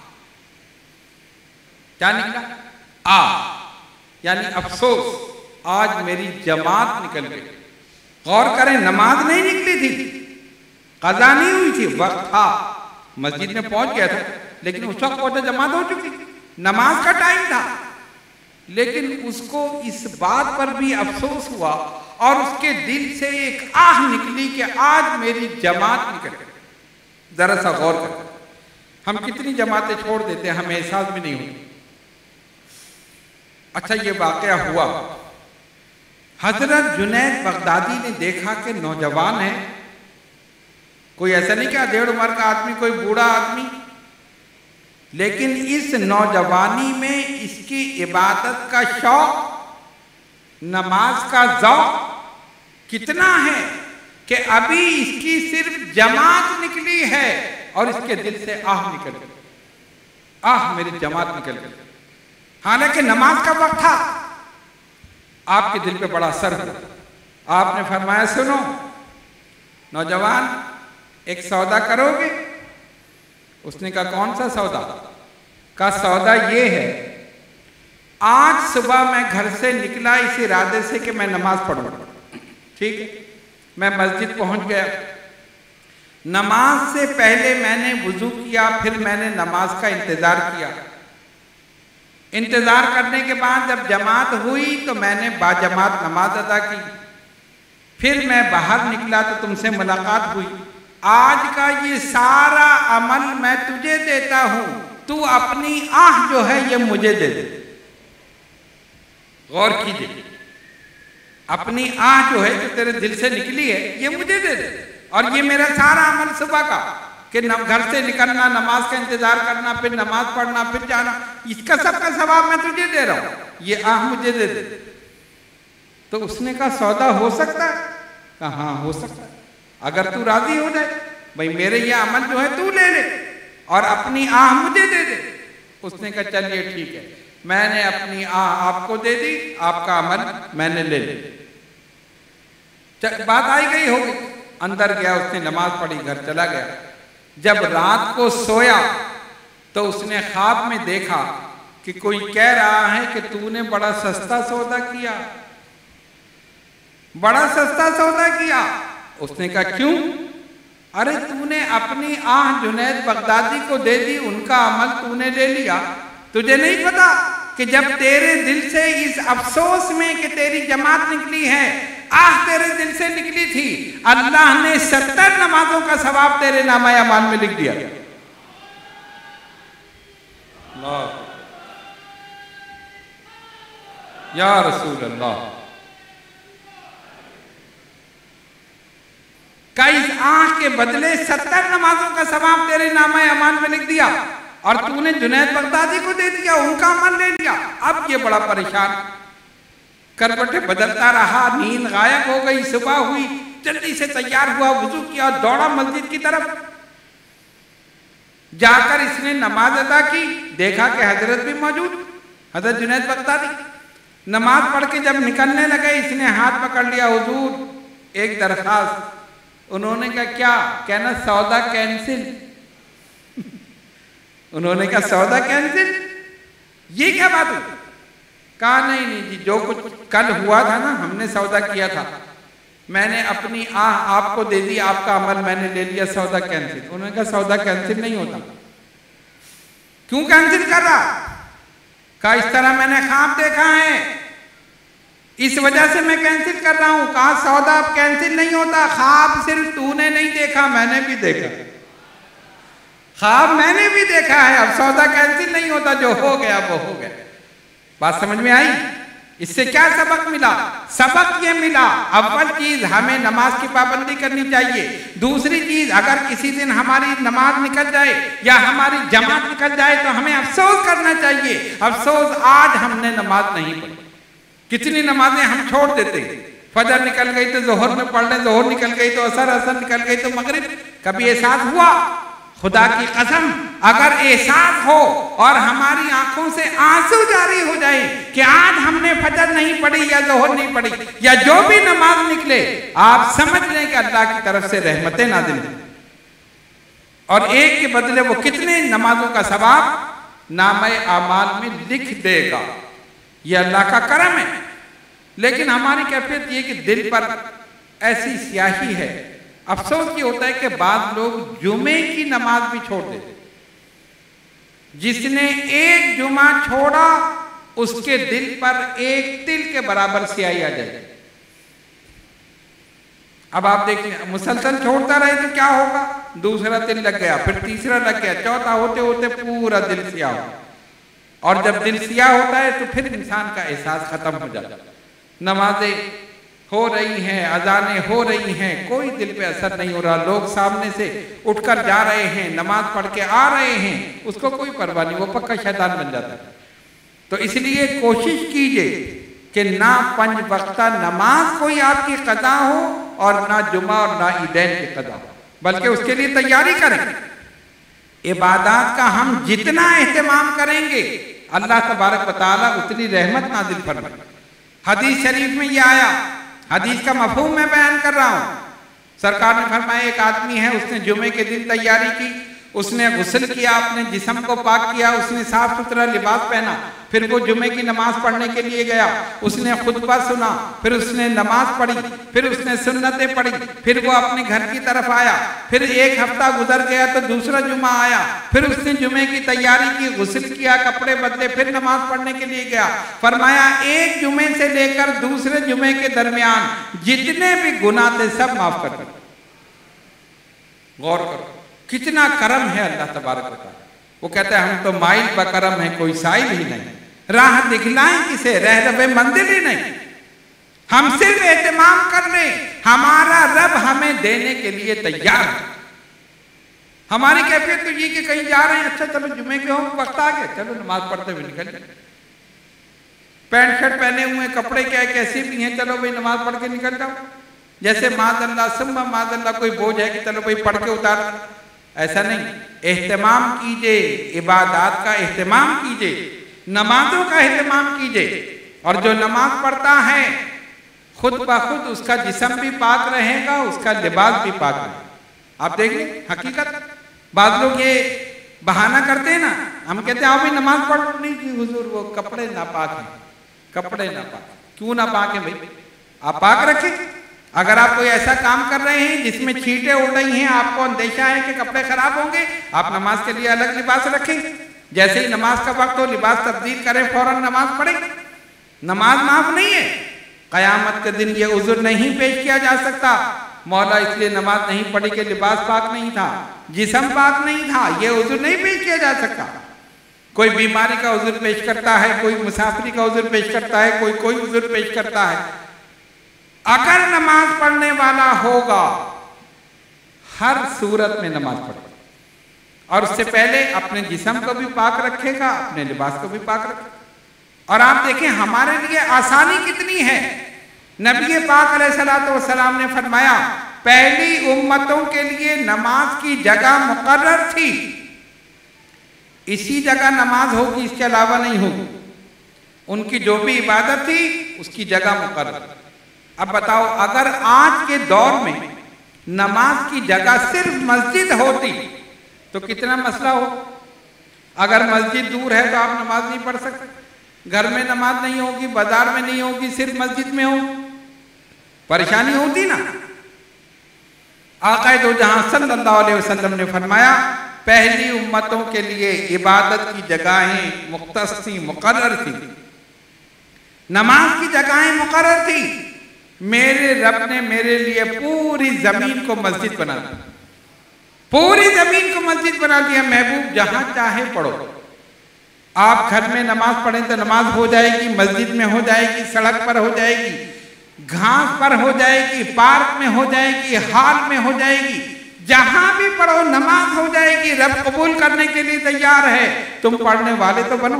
क्या निकला? आह, यानी अफसोस, आज मेरी जमात निकल गई। गौर करें, नमाज नहीं निकली थी, कज़ा नहीं हुई थी, वक्त था, मस्जिद में पहुंच गया था, लेकिन उस वक्त पहुंचा जमात हो चुकी, नमाज का टाइम था। लेकिन उसको इस बात पर भी अफसोस हुआ और उसके दिल से एक आह निकली कि आज मेरी जमात निकल गई। जरा सा गौर करें, हम कितनी जमातें छोड़ देते हैं, हमें एहसास भी नहीं होता। अच्छा, ये वाकया हुआ। हजरत जुनैद बगदादी ने देखा कि नौजवान है, कोई ऐसा नहीं कि डेढ़ उम्र का आदमी, कोई बूढ़ा आदमी, लेकिन इस नौजवानी में इसकी इबादत का शौक, नमाज का ज़ौक़ कितना है कि अभी इसकी सिर्फ जमात निकली है और इसके दिल से आह निकल गई, आह मेरी जमात निकल गई। हालांकि नमाज का वक्त था। आपके दिल पे बड़ा असर हुआ। आपने फरमाया, सुनो नौजवान, एक सौदा करोगे? उसने कहा, कौन सा सौदा? का सौदा ये है, आज सुबह मैं घर से निकला इस इरादे से कि मैं नमाज पढ़ूंगा, ठीक है, मैं मस्जिद पहुंच गया, नमाज से पहले मैंने वुजू किया, फिर मैंने नमाज का इंतजार किया, इंतजार करने के बाद जब जमात हुई तो मैंने बाजमात नमाज अदा की, फिर मैं बाहर निकला तो तुमसे मुलाकात हुई। आज का ये सारा अमल मैं तुझे देता हूं, तू अपनी आह जो है ये मुझे दे दे। गौर कीजिए, अपनी आह जो है जो तेरे दिल से निकली है ये मुझे दे दे, और ये मेरा सारा अमल सुबह का कि घर से निकलना, नमाज का इंतजार करना, फिर नमाज पढ़ना, फिर जाना, इसका सबका सवाब मैं तुझे दे रहा हूं, ये आह मुझे दे दे। तो उसने कहा सौदा हो सकता है? कहा हाँ हो सकता है, अगर तू राजी हो जाए, भाई मेरे ये अमल जो है तू ले ले और अपनी आह मुझे दे दे। उसने कहा चलिए ठीक है, मैंने अपनी आह आपको दे दी, आपका अमल मैंने ले लिया। बात आई गई होगी, अंदर गया, उसने नमाज पढ़ी, घर चला गया। जब रात को सोया तो उसने ख्वाब में देखा कि कोई कह रहा है कि तूने बड़ा सस्ता सौदा किया, बड़ा सस्ता सौदा किया। उसने कहा क्यों? अरे तूने अपनी आह जुनैद बगदादी को दे दी, उनका अमल तूने ले लिया। तुझे नहीं पता कि जब तेरे दिल से इस अफसोस में कि तेरी जमात निकली है, आह तेरे दिल से निकली थी, अल्लाह ने सत्तर नमाजों का सवाब तेरे नामा अमाल में लिख दिया। या रसूल अल्लाह, का इस आह के बदले सत्तर नमाजों का सवाब तेरे नामा अमाल में लिख दिया, और तूने जुनैद बगदादी को दे दिया, उनका अमल ले लिया। अब ये बड़ा परेशान, करवटे बदलता रहा, नींद गायब हो गई, सुबह हुई, जल्दी से तैयार हुआ, वुजू किया, दौड़ा मस्जिद की तरफ। जाकर इसने नमाज अदा की, देखा कि हजरत भी मौजूद, हजरत जुनैद बगदादी। नमाज पढ़ के जब निकलने लगे, इसने हाथ पकड़ लिया, हुजूर एक दरखास्त। उन्होंने कहा क्या? कहना सौदा कैंसिल। उन्होंने कहा सौदा कैंसिल, ये क्या बात हुई? कहा नहीं नहीं जी, जो कुछ कल हुआ था ना, हमने सौदा किया था, मैंने अपनी आह आपको दे दी, आपका अमल मैंने ले लिया, सौदा कैंसिल। उन्होंने कहा सौदा कैंसिल नहीं होता। क्यों कैंसिल कर रहा? कहा इस तरह मैंने ख्वाब देखा है, इस वजह से मैं कैंसिल कर रहा हूं। कहा सौदा अब कैंसिल नहीं होता, ख्वाब सिर्फ तूने नहीं देखा, मैंने भी देखा, ख्वाब मैंने भी देखा है, अब सौदा कैंसिल नहीं होता, जो हो गया वो हो गया। बात समझ में आई? इससे क्या सबक मिला? सबक ये मिला, अव्वल चीज हमें नमाज की पाबंदी करनी चाहिए। दूसरी चीज, अगर किसी दिन हमारी नमाज निकल जाए या हमारी जमात निकल जाए तो हमें अफसोस करना चाहिए, अफसोस आज हमने नमाज नहीं पढ़ी। कितनी नमाजें हम छोड़ देते हैं, फजर निकल गई तो जोहर में पढ़ ले, जोहर निकल गई तो असर, असर निकल गई तो मगरिब। कभी एहसास हुआ? खुदा की कसम, अगर एहसास हो और हमारी आंखों से आंसू जारी हो जाए कि आज हमने फजर नहीं पढ़ी या जोहर नहीं पढ़ी या जो भी नमाज निकले, आप समझ लें कि अल्लाह की तरफ से रहमतें नाज़िल हैं, और एक के बदले वो कितने नमाजों का सवाब नामे आमाल में लिख देगा। ये अल्लाह का करम है। लेकिन हमारी कैफियत ये कि दिल पर ऐसी स्याही है। अफसोस ये होता है कि बाद लोग जुमे की नमाज भी छोड़ देते। जिसने एक जुमा छोड़ा उसके दिल पर एक तिल के बराबर स्याही आ जाएगी। अब आप देखिए, मुसलसल छोड़ता रहे तो क्या होगा? दूसरा तिल लग गया, फिर तीसरा लग गया, चौथा होते होते पूरा दिल स्याह हो। और जब दिल स्याह होता है तो फिर इंसान का एहसास खत्म हो जाता है। नमाजें हो रही हैं, अजानें हो रही हैं, कोई दिल पे असर नहीं हो रहा। लोग सामने से उठकर जा रहे हैं, नमाज पढ़ के आ रहे हैं, उसको कोई परवाह नहीं, वो पक्का शैतान बन जाता है। तो इसलिए कोशिश कीजिए कि ना पंज वक्ता नमाज कोई आपकी कदा हो और ना जुमा और ना ईदैन की कदा हो, बल्कि उसके लिए तैयारी करें। इबादत का हम जितना एहतमाम करेंगे, अल्लाह तबारक व तआला उतनी रहमत नाजिल फरमाए। हदीस शरीफ में ये आया, हदीस का मफहूम मैं बयान कर रहा हूँ। सरकार ने फरमाया, एक आदमी है, उसने जुमे के दिन तैयारी की, उसने गुस्ल किया, अपने जिस्म को पाक किया, उसने साफ सुथरा लिबास पहना, फिर वो जुमे की नमाज पढ़ने के लिए गया, उसने खुतबा सुना, फिर उसने नमाज पढ़ी, फिर उसने सुन्नतें पढ़ी, फिर वो अपने घर की तरफ आया, फिर एक हफ्ता गुजर गया तो दूसरा जुमा आया, फिर उसने जुमे की तैयारी की, गुस्ल किया, कपड़े बदले, फिर नमाज पढ़ने के लिए गया। फरमाया एक जुमे से लेकर दूसरे जुमे के दरमियान जितने भी गुनाह थे सब माफ कर दे। गौर करो कितना करम है अल्लाह तबारक व तआला। वो कहता है हम तो माइल बकरम है, कोई साइल ही नहीं। राह दिखलाएं किसे, रह रहे मंदिर ही नहीं। हम सिर्फ एहतमाम कर रहे, हमारा रब हमें देने के लिए तैयार है। हमारी कैफियत तो ये कि कहीं जा रहे हैं, अच्छा चलो जुमे के हो वक्त आ गया, चलो नमाज पढ़ते हुए निकल जाए। पैंट शर्ट पहने हुए, कपड़े क्या कैसे भी हैं, चलो भाई नमाज पढ़ के निकल जाओ। जैसे मादल्ला सुम्मा मादल्ला कोई बोझ है कि चलो भाई पढ़ के उतार, ऐसा नहीं। एहतमाम कीजिए, इबादत का एहतमाम कीजिए, नमाजों का एहतमाम कीजिए। और जो नमाज पढ़ता है खुद ब खुद उसका जिस्म भी पाक रहेगा, उसका लिबास भी पाक रहेगा। आप देखिए हकीकत, बाद लोग ये बहाना करते हैं ना, हम कहते हैं आओ भाई नमाज पढ़, नहीं जी हुजूर वो कपड़े नापाक हैं, कपड़े नापाक। क्यों नापाक है भाई? आप पाक रखें। अगर आप कोई ऐसा काम कर रहे हैं जिसमें छींटे उड़ रही हैं, आपको अंदेशा है कि कपड़े खराब होंगे, आप नमाज के लिए अलग लिबास रखें। जैसे ही नमाज का वक्त हो लिबास तब्दील करें, फौरन नमाज पढ़ें। नमाज माफ नहीं है। कयामत के दिन ये उज़्र नहीं पेश किया जा सकता, मौला इसलिए नमाज नहीं पढ़ी कि लिबास पाक नहीं था, जिस्म पाक नहीं था, ये उज़्र नहीं पेश किया जा सकता। कोई बीमारी का उज़्र पेश करता है, कोई मुसाफिरी का उज़्र पेश करता है, कोई कोई उज़्र पेश करता है। अगर नमाज पढ़ने वाला होगा हर सूरत में नमाज पढ़े, और उससे पहले अपने जिस्म को भी पाक रखेगा, अपने लिबास को भी पाक रखेगा। और आप देखें हमारे लिए आसानी कितनी है। नबी पाक अलैहिस्सलातु वस्सलाम ने फरमाया पहली उम्मतों के लिए नमाज की जगह मुकर्रर थी, इसी जगह नमाज होगी, इसके अलावा नहीं होगी। उनकी जो भी इबादत थी उसकी जगह मुकर्रर। अब बताओ अगर आज के दौर में नमाज की जगह सिर्फ मस्जिद होती तो कितना मसला हो। अगर मस्जिद दूर है तो आप नमाज नहीं पढ़ सकते, घर में नमाज नहीं होगी, बाजार में नहीं होगी, सिर्फ मस्जिद में हो, परेशानी होती ना। आक़ा दो जहां सल्लल्लाहु अलैहि वसल्लम ने फरमाया पहली उम्मतों के लिए इबादत की जगहें मुख्तस थी, मुकर्रर थी, नमाज की जगहें मुकर्रर थी। मेरे रब ने मेरे लिए पूरी जमीन को मस्जिद बना दिया, पूरी जमीन को मस्जिद बना दिया। महबूब जहां चाहे पढ़ो, आप घर में नमाज पढ़ें तो नमाज हो जाएगी, मस्जिद में हो जाएगी, सड़क पर हो जाएगी, घास पर हो जाएगी, पार्क में हो जाएगी, हॉल में हो जाएगी, जहां भी पढ़ो नमाज हो जाएगी। रब कबूल करने के लिए तैयार है। तुम पढ़ने वाले तो बनो,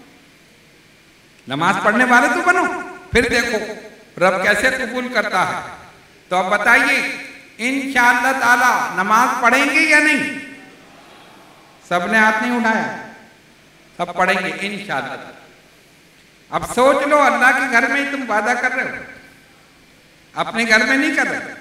नमाज पढ़ने वाले तो बनो, फिर देखो रब कैसे कबूल करता है। तो अब बताइए इंशाअल्लाह ताला नमाज पढ़ेंगे या नहीं? सबने हाथ नहीं उठाया, सब पढ़ेंगे इंशाअल्लाह। अब सोच लो अल्लाह के घर में ही तुम वादा कर रहे हो, अपने घर में नहीं कर रहे।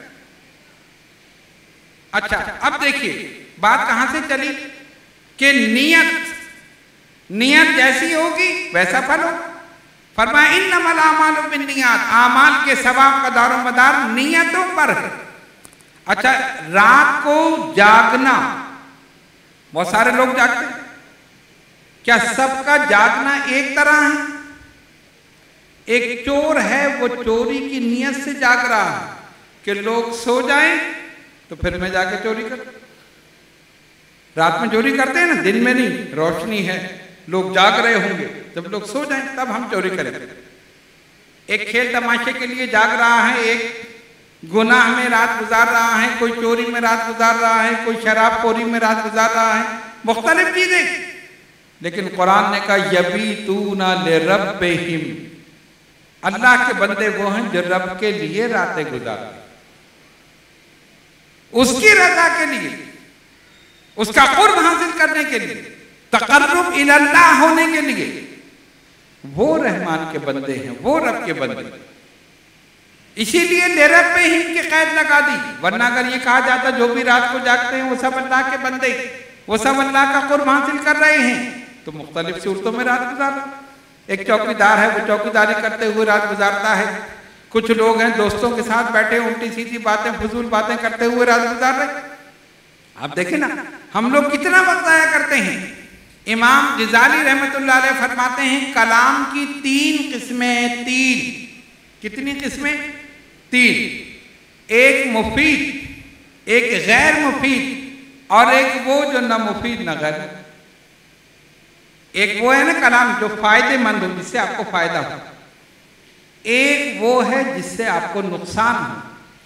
अच्छा अब देखिए बात कहां से चली कि नियत नियत जैसी होगी वैसा फल हो। फरमाया इन्नमल आमालु बिन्नियात, आमाल के सवाब का दारोमदार नियतों पर है। अच्छा रात को जागना, बहुत सारे लोग जागते हैं, क्या सबका जागना एक तरह है? एक चोर है वो चोरी की नियत से जाग रहा है कि लोग सो जाएं तो फिर मैं जाके चोरी कर। रात में चोरी करते हैं ना, दिन में नहीं, रोशनी है, लोग जाग रहे होंगे, जब लोग सो जाएं तब हम चोरी करेंगे। एक खेल तमाशे के लिए जाग रहा है, एक गुनाह में रात गुजार रहा है, कोई चोरी में रात गुजार रहा है, कोई शराबखोरी में रात गुजार रहा है, मुख्तलिफ चीजें। लेकिन कुरान ने कहा यबीतूना लिरब्बिहिम, अल्लाह के बंदे वो हैं जो रब के लिए रातें गुजारते, उसकी रजा के लिए, उसका कुर्ब हासिल करने के लिए, तकर्रुब इलल्लाह होने के लिए। वो रहमान के बंदे हैं, वो रब के बंदे। इसीलिए लिरब्बिहिम की कैद लगा दी, वरना अगर ये कहा जाता जो भी रात को जागते हैं वो सब अल्लाह के बंदे, वो सब अल्लाह का कुर्ब हासिल कर रहे हैं, तो मुख्तलिफ सूरतों में रात गुजार। एक चौकीदार है वो चौकीदारी करते हुए रात गुजारता है, कुछ लोग हैं दोस्तों के साथ बैठे उल्टी सीधी बातें फजूल बातें करते हुए रात गुजार रहे। आप देखें ना हम लोग कितना वक्त जाया करते हैं। इमाम गिजाली रहमतुल्लाह अलैह फरमाते हैं कलाम की तीन किस्में, तीन कितनी किस्में? तीन। एक मुफीद, एक गैर मुफीद और एक वो जो न मुफीद न गैर। एक वो है ना कलाम जो फायदेमंद हो, जिससे आपको फायदा हो, एक वो है जिससे आपको नुकसान हो,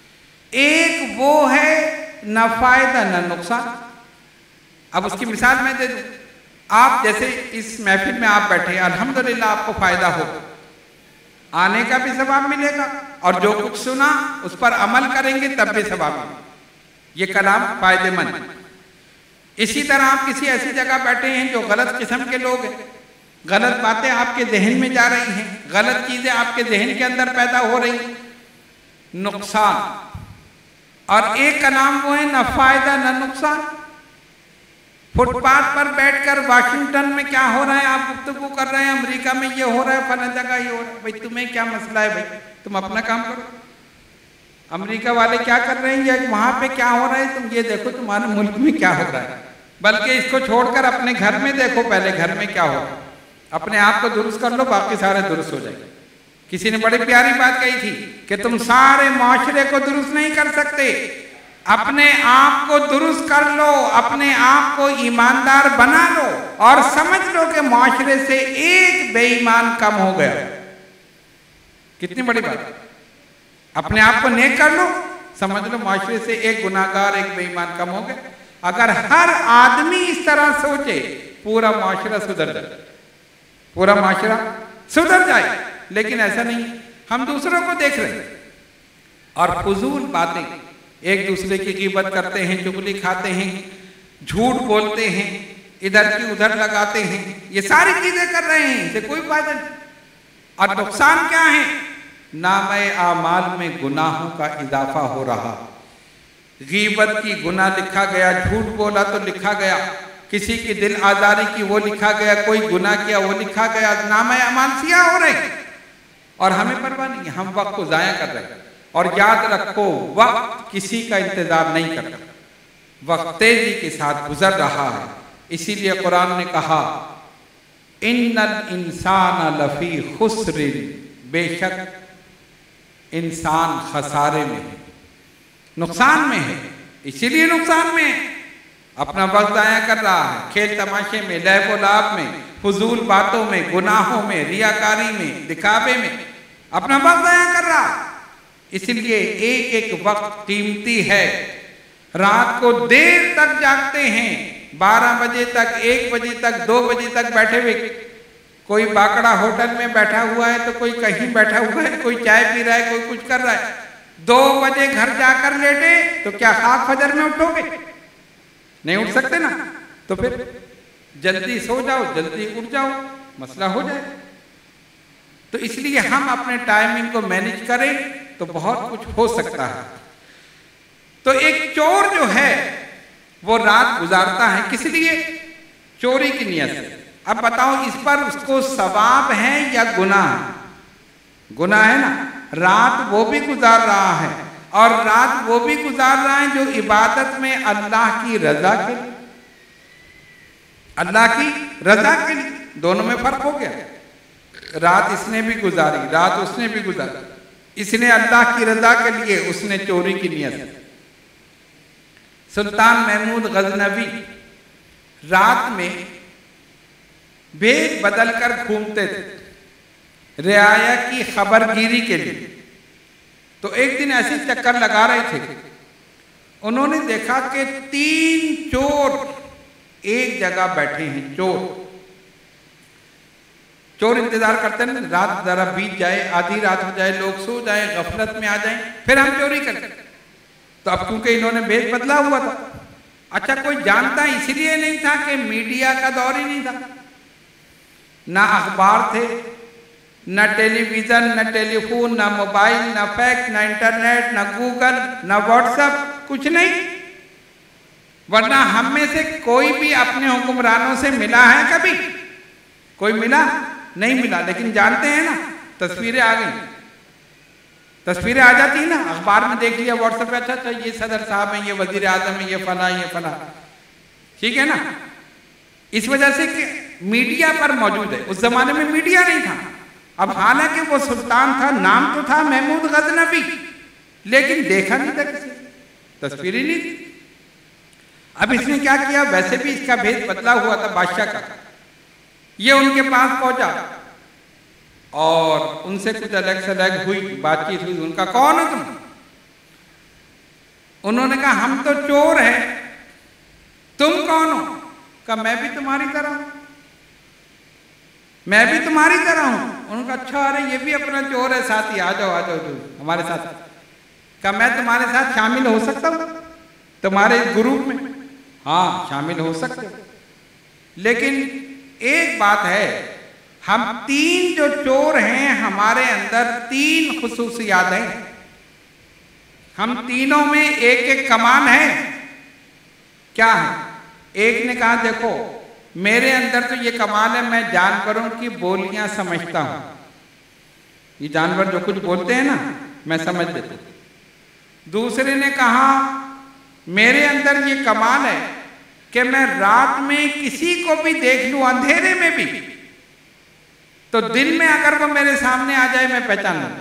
एक वो है न फायदा न नुकसान। अब उसकी मिसाल मैं दे दूं, आप जैसे इस महफिल में आप बैठे, अल्हम्दुलिल्लाह आपको फायदा हो, आने का भी सवाब मिलेगा और जो कुछ सुना उस पर अमल करेंगे तब भी सवाब मिलेगा। ये कलाम फायदेमंद। इसी तरह आप किसी ऐसी जगह बैठे हैं जो गलत किस्म के लोग हैं, गलत बातें आपके जहन में जा रही हैं, गलत चीजें आपके जहन के अंदर पैदा हो रही हैं, नुकसान। और एक कलाम वो है न फायदा न नुकसान। फुटपाथ पर बैठकर वाशिंगटन में क्या हो रहा है आप गुफ्तगू कर रहे हैं, अमेरिका में ये हो रहा है, फला जगह ये हो रहा है, भाई तुम्हें क्या मसला है, भाई तुम अपना काम करो। अमेरिका वाले क्या कर रहे हैं, ये वहां पे क्या हो रहा है, तुम ये देखो तुम्हारे मुल्क में क्या हो रहा है। बल्कि इसको छोड़कर अपने घर में देखो, पहले घर में क्या हो रहा है, अपने आप को दुरुस्त कर लो, बाकी सारे दुरुस्त हो जाएंगे। किसी ने बड़ी प्यारी बात कही थी कि तुम सारे माशरे को दुरुस्त नहीं कर सकते, अपने आप को दुरुस्त कर लो, अपने आप को ईमानदार बना लो और समझ लो कि माशरे से एक बेईमान कम हो गया। कितनी बड़ी बात। अपने आप को नेक कर लो, समझ लो माशरे से एक गुनाहगार एक बेईमान कम हो गया। अगर हर आदमी इस तरह सोचे पूरा माशरा सुधर जाए, पूरा माशरा सुधर जाए। लेकिन ऐसा नहीं, हम दूसरों को देख रहे हैं और फजूल बातें, एक दूसरे की ग़ीबत करते हैं, चुगली खाते हैं, झूठ बोलते हैं, इधर की उधर लगाते हैं, ये सारी चीजें कर रहे हैं, इसे कोई फायदा नहीं। और नुकसान क्या है, नामे आमाल में गुनाहों का इजाफा हो रहा। ग़ीबत की गुनाह लिखा गया, झूठ बोला तो लिखा गया, किसी की दिल आजारी की वो लिखा गया, कोई गुनाह किया वो लिखा गया, नामे अमाल सियाह हो रहे और हमें परवाह नहीं, हम वक्त को जाया कर रहे हैं। और याद रखो वक्त किसी का इंतजार नहीं करता, वक्त तेजी के साथ गुजर रहा है। इसीलिए कुरान ने कहा इन्नल इंसान लफी खुस्रिन, बेशक इंसान खसारे में है, नुकसान में है। इसीलिए नुकसान में है, अपना वक्त जाया कर रहा है, खेल तमाशे में, लहव लाभ में, फजूल बातों में, गुनाहों में, रियाकारी में, दिखावे में अपना वक्त जाया कर रहा है। इसलिए एक एक वक्त कीमती है। रात को देर तक जागते हैं, बारह बजे तक, एक बजे तक, दो बजे तक बैठे हुए। कोई बाकड़ा होटल में बैठा हुआ है तो कोई कहीं बैठा हुआ है, कोई चाय पी रहा है, कोई कुछ कर रहा है। दो बजे घर जाकर लेटे तो क्या खाक फजर में उठोगे? नहीं उठ सकते ना, तो फिर जल्दी सो जाओ, जल्दी उठ जाओ, मसला हो जाए। तो इसलिए हम अपने टाइमिंग को मैनेज करें तो बहुत कुछ हो सकता है। तो एक चोर जो है वो रात गुजारता है, किस लिए? चोरी की नियत से। अब बताओ इस पर उसको सवाब है या गुनाह? गुनाह है ना। रात वो भी गुजार रहा है और रात वो भी गुजार रहा है जो इबादत में अल्लाह की रजा के लिए, अल्लाह की रजा के लिए। दोनों में फर्क हो गया। रात इसने भी गुजारी, रात उसने भी गुजारी। इसने अल्लाह की रजा के लिए, उसने चोरी की नियत। सुल्तान महमूद गजनवी रात में भेद बदल कर घूमते थे रियाया की खबरगिरी के लिए। तो एक दिन ऐसे चक्कर लगा रहे थे, उन्होंने देखा कि तीन चोर एक जगह बैठे हैं। चोर चोर इंतजार करते हैं रात जरा बीत जाए, आधी रात हो जाए, लोग सो जाए, गफलत में आ जाएं, फिर हम चोरी करते। तो अब क्योंकि इन्होंने भेद बदला हुआ था, अच्छा कोई जानता इसलिए नहीं था कि मीडिया का दौर ही नहीं था, ना अखबार थे, न टेलीविजन, न टेलीफोन, न मोबाइल, न फैक्स, न इंटरनेट, न गूगल, न व्हाट्सएप, कुछ नहीं। वरना हम में से कोई भी अपने हुक्मरानों से मिला है कभी? कोई मिला नहीं मिला। लेकिन जानते हैं ना, तस्वीरें आ गई, तस्वीरें आ जाती है ना, अखबार में देख लिया, व्हाट्सएप पे, अच्छा अच्छा ये सदर साहब है, ये वजीर आजम है, ये फला ये फला, ठीक है ना। इस वजह से कि मीडिया पर मौजूद है। उस जमाने में मीडिया नहीं था। अब हालांकि वो सुल्तान था, नाम तो था महमूद गजनवी, लेकिन देखा नहीं था किसी, तस्वीर ही नहीं थी। अब इसने क्या किया, वैसे भी इसका भेद बदला हुआ था बादशाह का, ये उनके पास पहुंचा और उनसे कुछ अलग से अलग हुई, बातचीत हुई। उनका कौन है तुम? उन्होंने कहा हम तो चोर हैं, तुम कौन हो? कहा मैं भी तुम्हारी तरह हूं, मैं भी तुम्हारी तरह हूं। उनका अच्छा, अरे ये भी अपना चोर है, साथी आ जाओ आ जाओ हमारे साथ। कहा मैं तुम्हारे साथ शामिल हो सकता हूं तुम्हारे ग्रुप में? हाँ शामिल हो सकते हो, लेकिन एक बात है, हम तीन जो चोर हैं हमारे अंदर तीन खुसूसियात हैं। हम तीनों में एक एक कमान है। क्या है? एक ने कहा देखो मेरे अंदर तो ये कमाल है, मैं जानवरों की बोलियां समझता हूं। ये जानवर जो कुछ बोलते हैं ना मैं समझ लेता हूं। दूसरे ने कहा मेरे अंदर ये कमाल है कि मैं रात में किसी को भी देख लूं, अंधेरे में भी, तो दिन में अगर वो मेरे सामने आ जाए मैं पहचान लूं।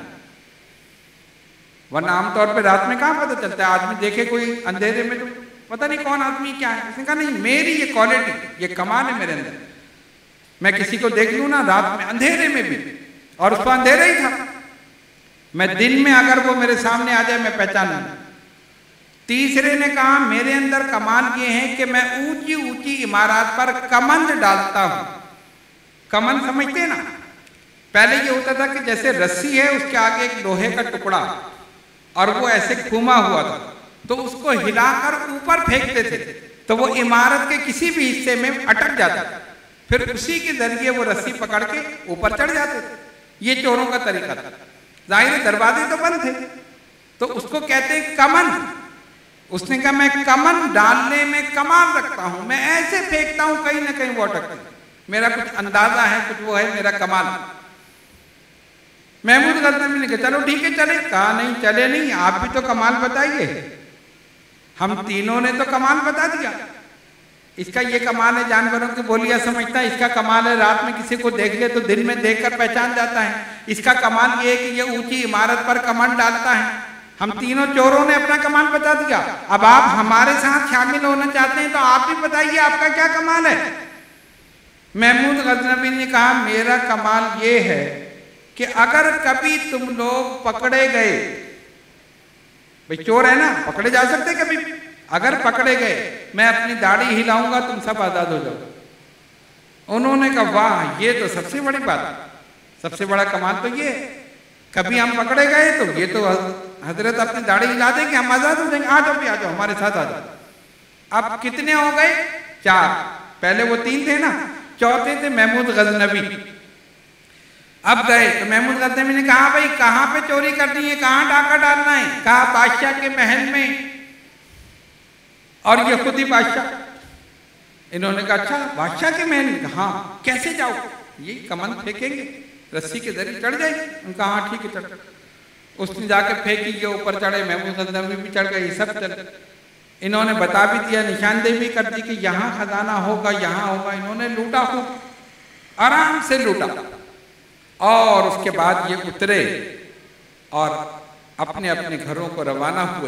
वरना आमतौर पे रात में कहां पता चलता है? आदमी देखे कोई अंधेरे में तो पता नहीं कौन आदमी क्या है। उसने कहा नहीं, मेरी ये क्वालिटी, ये कमाल है मेरे अंदर, मैं किसी को देख लूं ना रात में अंधेरे में भी, और उसको अंधेरा ही था, मैं दिन में अगर वो मेरे सामने आ जाए मैं पहचान लूं। तीसरे ने कहा मेरे अंदर कमाल ये है कि मैं ऊंची ऊंची इमारत पर कमंद डालता हूं। कमंद समझते हैं ना? पहले ये होता था कि जैसे रस्सी है उसके आगे एक लोहे का टुकड़ा और वो ऐसे घुमा हुआ था, तो उसको हिलाकर ऊपर फेंकते थे तो वो इमारत के किसी भी हिस्से में अटक जाता, फिर उसी के जरिए वो रस्सी पकड़ के ऊपर चढ़ जाते थे। ये चोरों का तरीका था। जाहिर दरवाजे तो बंद थे, तो उसको कहते कमन। उसने कहा मैं कमन डालने में कमाल रखता हूं, मैं ऐसे फेंकता हूं कहीं ना कहीं वो अटकता, मेरा कुछ अंदाजा है, कुछ वो है मेरा कमाल। महमूद गजनवी ने कहा चलो ठीक है चले। कहा नहीं चले नहीं, आप भी तो कमाल बताइए। हम तीनों ने तो कमाल बता दिया। इसका ये कमाल है जानवरों की बोलियां समझता है, इसका कमाल है रात में किसी को देख ले तो दिन में देखकर पहचान जाता है, इसका कमाल ये है कि ये ऊंची इमारत पर कमान डालता है। हम तीनों चोरों ने अपना कमाल बता दिया। अब आप हमारे साथ शामिल होना चाहते हैं तो आप भी बताइए आपका क्या कमाल है। महमूद गजनवी ने कहा मेरा कमाल ये है कि अगर कभी तुम लोग पकड़े गए, भाई चोर है ना, पकड़े जा सकते कभी, अगर पकड़े गए मैं अपनी दाढ़ी हिलाऊंगा तुम सब आजाद हो जाओ। उन्होंने कहा वाह ये तो सबसे बड़ी बात, सबसे बड़ा कमाल तो ये, कभी हम पकड़े गए तो ये तो हजरत अपनी दाढ़ी हिला देंगे, हम आजाद हो जाएंगे, आ जाओ भी आ जाओ हमारे साथ आ जाओ। अब कितने हो गए? चार। पहले वो तीन थे ना, चौथे थे महमूद गजनवी। अब गए तो महमूद गजनवी ने कहा भाई कहां पे चोरी करनी है, कहां डाका डालना है? कहा बादशाह के महल में, और ये खुद ही बादशाह। इन्होंने कहा अच्छा बादशाह के महल में? हाँ। कैसे जाओ? ये कमन फेंकेंगे, रस्सी के जरिए चढ़ जाएगी। उनका हाँ ठीक है चढ़। उसने जाकर फेंकी, ये ऊपर चढ़े, महमूद गजनवी भी चढ़ गए, सब चढ़। इन्होंने बता भी दिया, निशानदेही भी कर दी कि यहाँ खजाना होगा, यहाँ होगा। इन्होंने लूटा खूब, आराम से लूटा, और उसके बाद ये उतरे और अपने अपने घरों को रवाना हुए।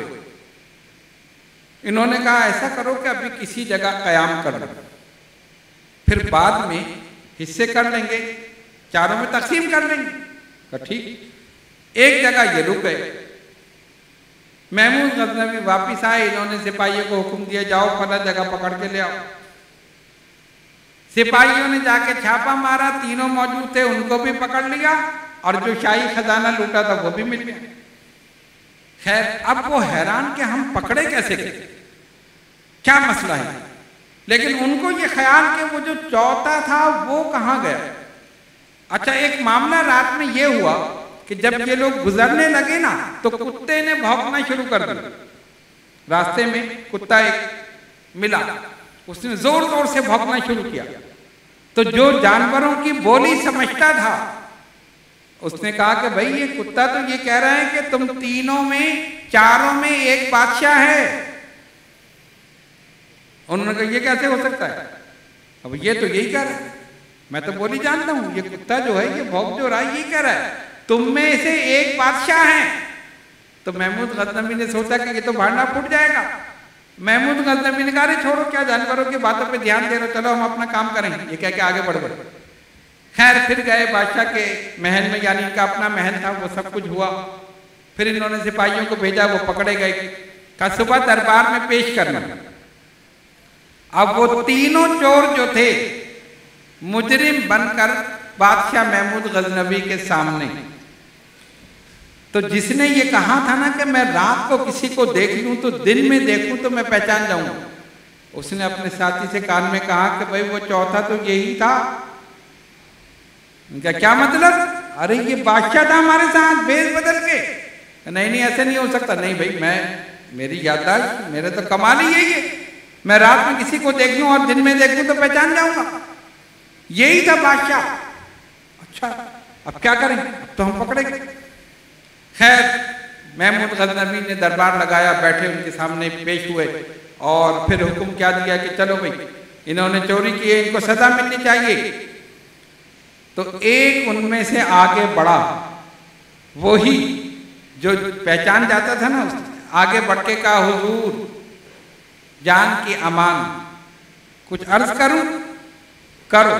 इन्होंने कहा ऐसा करो कि अभी किसी जगह कयाम कर लो, फिर बाद में हिस्से कर लेंगे, चारों में तकसीम कर लेंगे। कहा ठीक। एक जगह ये रुक गए। महमूद गजनवी वापिस आए, इन्होंने सिपाहियों को हुक्म दिया जाओ फला जगह पकड़ के ले आओ। सिपाहियों ने जाके छापा मारा, तीनों मौजूद थे, उनको भी पकड़ लिया, और जो शाही खजाना लूटा था वो भी मिल गया। खैर अब वो हैरान कि हम पकड़े कैसे गए, क्या मसला है। लेकिन उनको ये ख्याल कि वो जो चौथा था वो कहाँ गया। अच्छा एक मामला रात में ये हुआ कि जब ये लोग गुजरने लगे ना तो कुत्ते ने भौंकना शुरू कर दिया। रास्ते में कुत्ता एक मिला, उसने जोर जोर से भौंकना शुरू किया। तो जो जानवरों की बोली समझता था उसने कहा कि भाई ये कुत्ता तो ये कह रहा है कि तुम तीनों में, चारों में एक बादशाह है। उन्होंने कहा ये कैसे हो सकता है? अब ये तो यही कह रहा है, मैं तो बोली जानता हूं, ये कुत्ता जो है ये भौंक जो रहा है यही कह रहा है तुम में से एक बादशाह है। तो महमूद गजनवी ने सोचा कि ये तो भांडा फूट जाएगा। महमूद गजनवी ने कहा छोड़ो, क्या जानवरों की बातों पे ध्यान दे रहे हो, चलो हम अपना काम करेंगे। ये कह के आगे बढ़ गए। खैर फिर गए बादशाह के महल में, यानी इनका अपना महल था, वो सब कुछ हुआ। फिर इन्होंने सिपाहियों को भेजा, वो पकड़े गए, कल सुबह दरबार में पेश करना। अब वो तीनों चोर जो थे मुजरिम बनकर बादशाह महमूद गजनवी के सामने। तो जिसने ये कहा था ना कि मैं रात को किसी को देख लूं तो दिन में देखूं तो मैं पहचान जाऊंगा, उसने अपने साथी से कान में कहा कि भाई वो चौथा तो यही था। इनका क्या मतलब? अरे ये बादशाह था हमारे साथ भेष बदल के। नहीं नहीं ऐसे नहीं हो सकता। नहीं भाई, मैं मेरी याददाश्त, मेरा तो कमाल ही यही है, मैं रात में किसी को देख लूं और दिन में देख लूं तो पहचान जाऊंगा, यही था बादशाह। अच्छा अब क्या करें, अब तो हम पकड़े गए। खैर महमूद गजनवी ने दरबार लगाया, बैठे उनके सामने पेश हुए और फिर हुक्म क्या दिया कि चलो भाई इन्होंने चोरी की है, इनको सजा मिलनी चाहिए। तो एक उनमें से आगे बढ़ा, वही जो पहचान जाता था ना, आगे बढ़ के कहा हुजूर जान की अमान, कुछ अर्ज करूं? करो।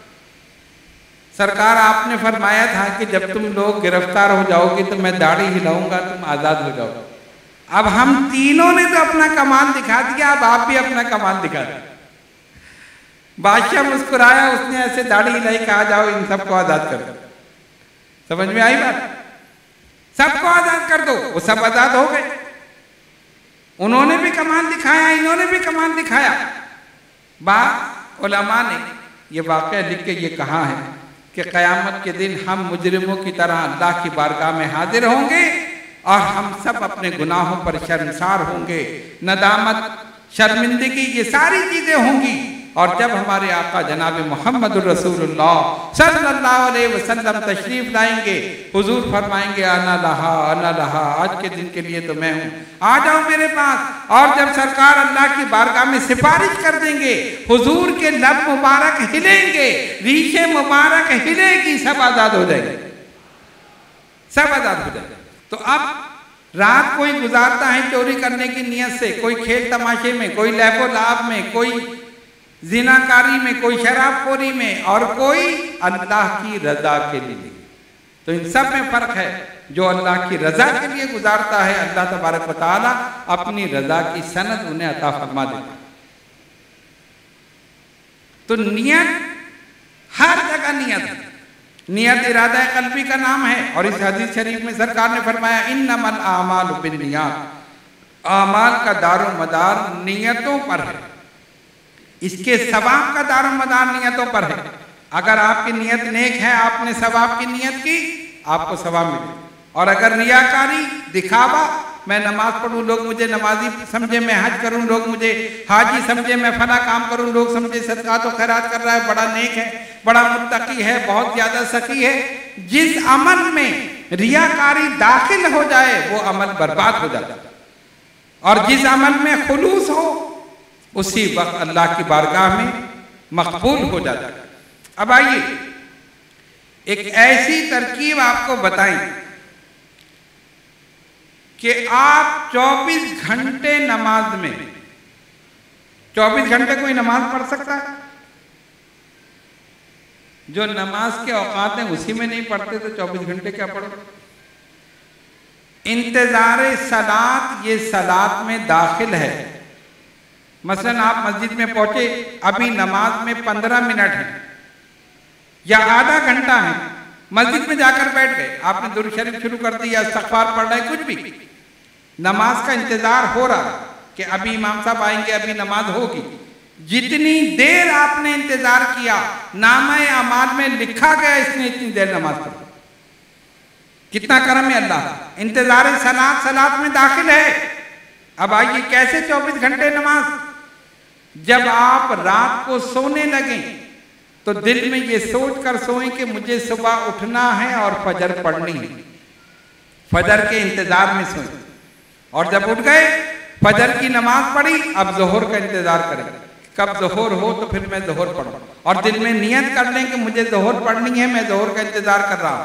सरकार आपने फरमाया था कि जब तुम लोग गिरफ्तार हो जाओगे तो मैं दाढ़ी हिलाऊंगा, तुम आजाद हो जाओगे। अब हम तीनों ने तो अपना कमाल दिखा दिया, अब आप भी अपना कमाल दिखा दिया। बादशाह मुस्कुराया, उसने ऐसे दाढ़ी हिलाई, कहा जाओ इन सबको आजाद कर दो। समझ में आई बात? सबको आजाद कर दो। वो सब आजाद हो गए। उन्होंने भी कमाल दिखाया, इन्होंने भी कमाल दिखाया। बाद उलमा ने ये वाक़या लिख के ये कहा है कि क़यामत के दिन हम मुजरिमों की तरह अल्लाह की बारगाह में हाजिर होंगे और हम सब अपने गुनाहों पर शर्मसार होंगे, नदामत, शर्मिंदगी, ये सारी चीज़ें होंगी। और जब हमारे आका जनाब मोहम्मद रसूलुल्लाह सल्लल्लाहु अलैहि वसल्लम तशरीफ लाएंगे, हुजूर फरमाएंगे अना लहा अना लहा, आज के दिन के लिए तो मैं हूँ, आ जाओ मेरे पास। और जब सरकार अल्लाह की बारगाह में सिफारिश कर देंगे, हुजूर के लब मुबारक हिलेंगे, रीशे मुबारक हिलेगी, सब आजाद हो जाएंगे, सब आजाद हो जाएंगे। तो अब रात कोई गुजारता है चोरी करने की नीयत से, कोई खेल तमाशे में, कोई लहबो लाभ में, कोई जिनाकारी में, कोई शराबखोरी में, और कोई अल्लाह की रजा के लिए। तो इन सब में फर्क है। जो अल्लाह की रजा के लिए गुजारता है, अल्लाह तबारक व तआला अपनी रजा की सनद उन्हें अता फरमा देता है। तो नियत हर जगह नियत है। नियत इरादा कल्बी का नाम है। और इस हदीस शरीफ में सरकार ने फरमाया इन्नमल आमालु बिन्नियात, आमाल का दारो मदार नियतों पर है, इसके सवाब का दारो मदार नियतों पर है। अगर आपकी नियत नेक है, आपने सवाब की नियत की, आपको सवाब मिले। और अगर रियाकारी, दिखावा, मैं नमाज पढ़ूं लोग मुझे नमाजी समझे, मैं हज करूं लोग मुझे हाजी समझे, मैं फला काम करूं लोग समझे सदका तो खैरात कर रहा है, बड़ा नेक है, बड़ा मुत्तकी है, बहुत ज्यादा सकी है, जिस अमल में रियाकारी दाखिल हो जाए वो अमल बर्बाद हो जाता है। और जिस अमल में खुलूस हो उसी वक्त अल्लाह की बारगाह में मकबूल हो जाता है। अब आइए एक ऐसी तरकीब आपको बताएं कि आप चौबीस घंटे नमाज में, चौबीस घंटे कोई नमाज पढ़ सकता है? जो नमाज के औकात हैं उसी में नहीं पढ़ते तो चौबीस घंटे क्या पढ़ो? इंतजार सलात, ये सलात में दाखिल है। मसलन आप मस्जिद में पहुंचे, अभी नमाज में पंद्रह मिनट है या आधा घंटा है, मस्जिद में जाकर बैठ गए, आपने दुरूद शरीफ शुरू कर दी या इस्तग़फ़ार पढ़ रहे, कुछ भी, नमाज का इंतजार हो रहा कि अभी इमाम साहब आएंगे, अभी नमाज होगी। जितनी देर आपने इंतजार किया, नामे अमाल में लिखा गया इसने इतनी देर नमाज पढ़ी। कितना करम है अल्लाह। इंतजार सलात, सलात में दाखिल है। अब आइए कैसे चौबीस घंटे नमाज? जब आप रात को सोने लगे तो दिल में ये सोच कर सोएं कि मुझे सुबह उठना है और फजर पढ़नी है, फजर के इंतजार में सोएं। और जब उठ गए, फजर की नमाज पढ़ी, अब जोहर का इंतजार करें, कब जोहर हो तो फिर मैं जोहर पढ़ूं। और दिल में नियत कर लें कि मुझे जोहर पढ़नी है, मैं जोहर का इंतजार कर रहा हूं।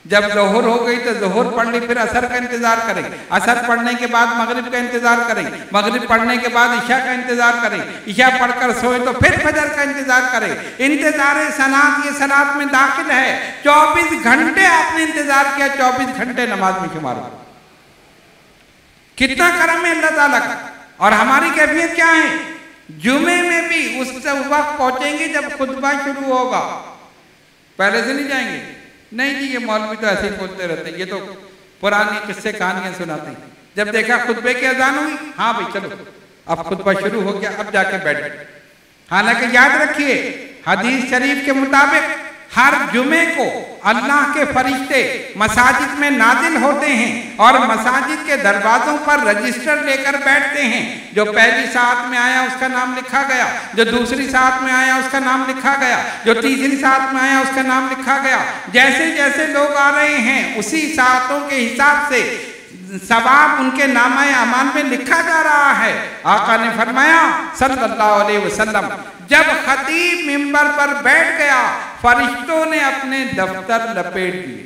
जब ज़ोहर हो गई तो ज़ोहर पढ़ ली, फिर असर का इंतजार करें, असर पढ़ने के बाद मगरिब का इंतजार करें, मगरिब पढ़ने के बाद इशा का इंतजार करें, इशा पढ़कर सोए तो फिर फजर का इंतजार करें। इंतजार सलात ये सलात में दाखिल है। चौबीस घंटे आपने इंतजार किया, चौबीस घंटे नमाज में शुमार हो। कितना करम है अल्लाह ताला का। और हमारी कैफियत क्या है? जुमे में भी उस वक्त पहुंचेंगे जब खुतबा शुरू होगा, पहले से नहीं जाएंगे। नहीं जी, ये मौलवी तो ऐसे ही बोलते रहते हैं, ये तो पुरानी किस्से कहानियां सुनाते हैं। जब देखा खुतबे की अजान हुई, हाँ भाई चलो अब खुतबा शुरू हो गया, अब जाके बैठ गए। हालांकि याद रखिए, हदीस शरीफ के मुताबिक हर जुमे को अल्लाह के फरिश्ते मसाजिद में नाजिल होते हैं और मसाजिद के दरवाजों पर रजिस्टर लेकर बैठते हैं। जो पहली साथ में आया उसका नाम लिखा गया, जो दूसरी साथ में आया उसका नाम लिखा गया, जो तीसरी साथ में आया उसका नाम लिखा गया। जैसे जैसे लोग आ रहे हैं उसी सातों के हिसाब से सवाब उनके नामा अमाल में लिखा जा रहा है। आका ने फरमाया सल्लल्लाहु अलैहि वसल्लम, जब खतीब मिंबर पर बैठ गया फरिश्तों ने अपने दफ्तर लपेट दिए।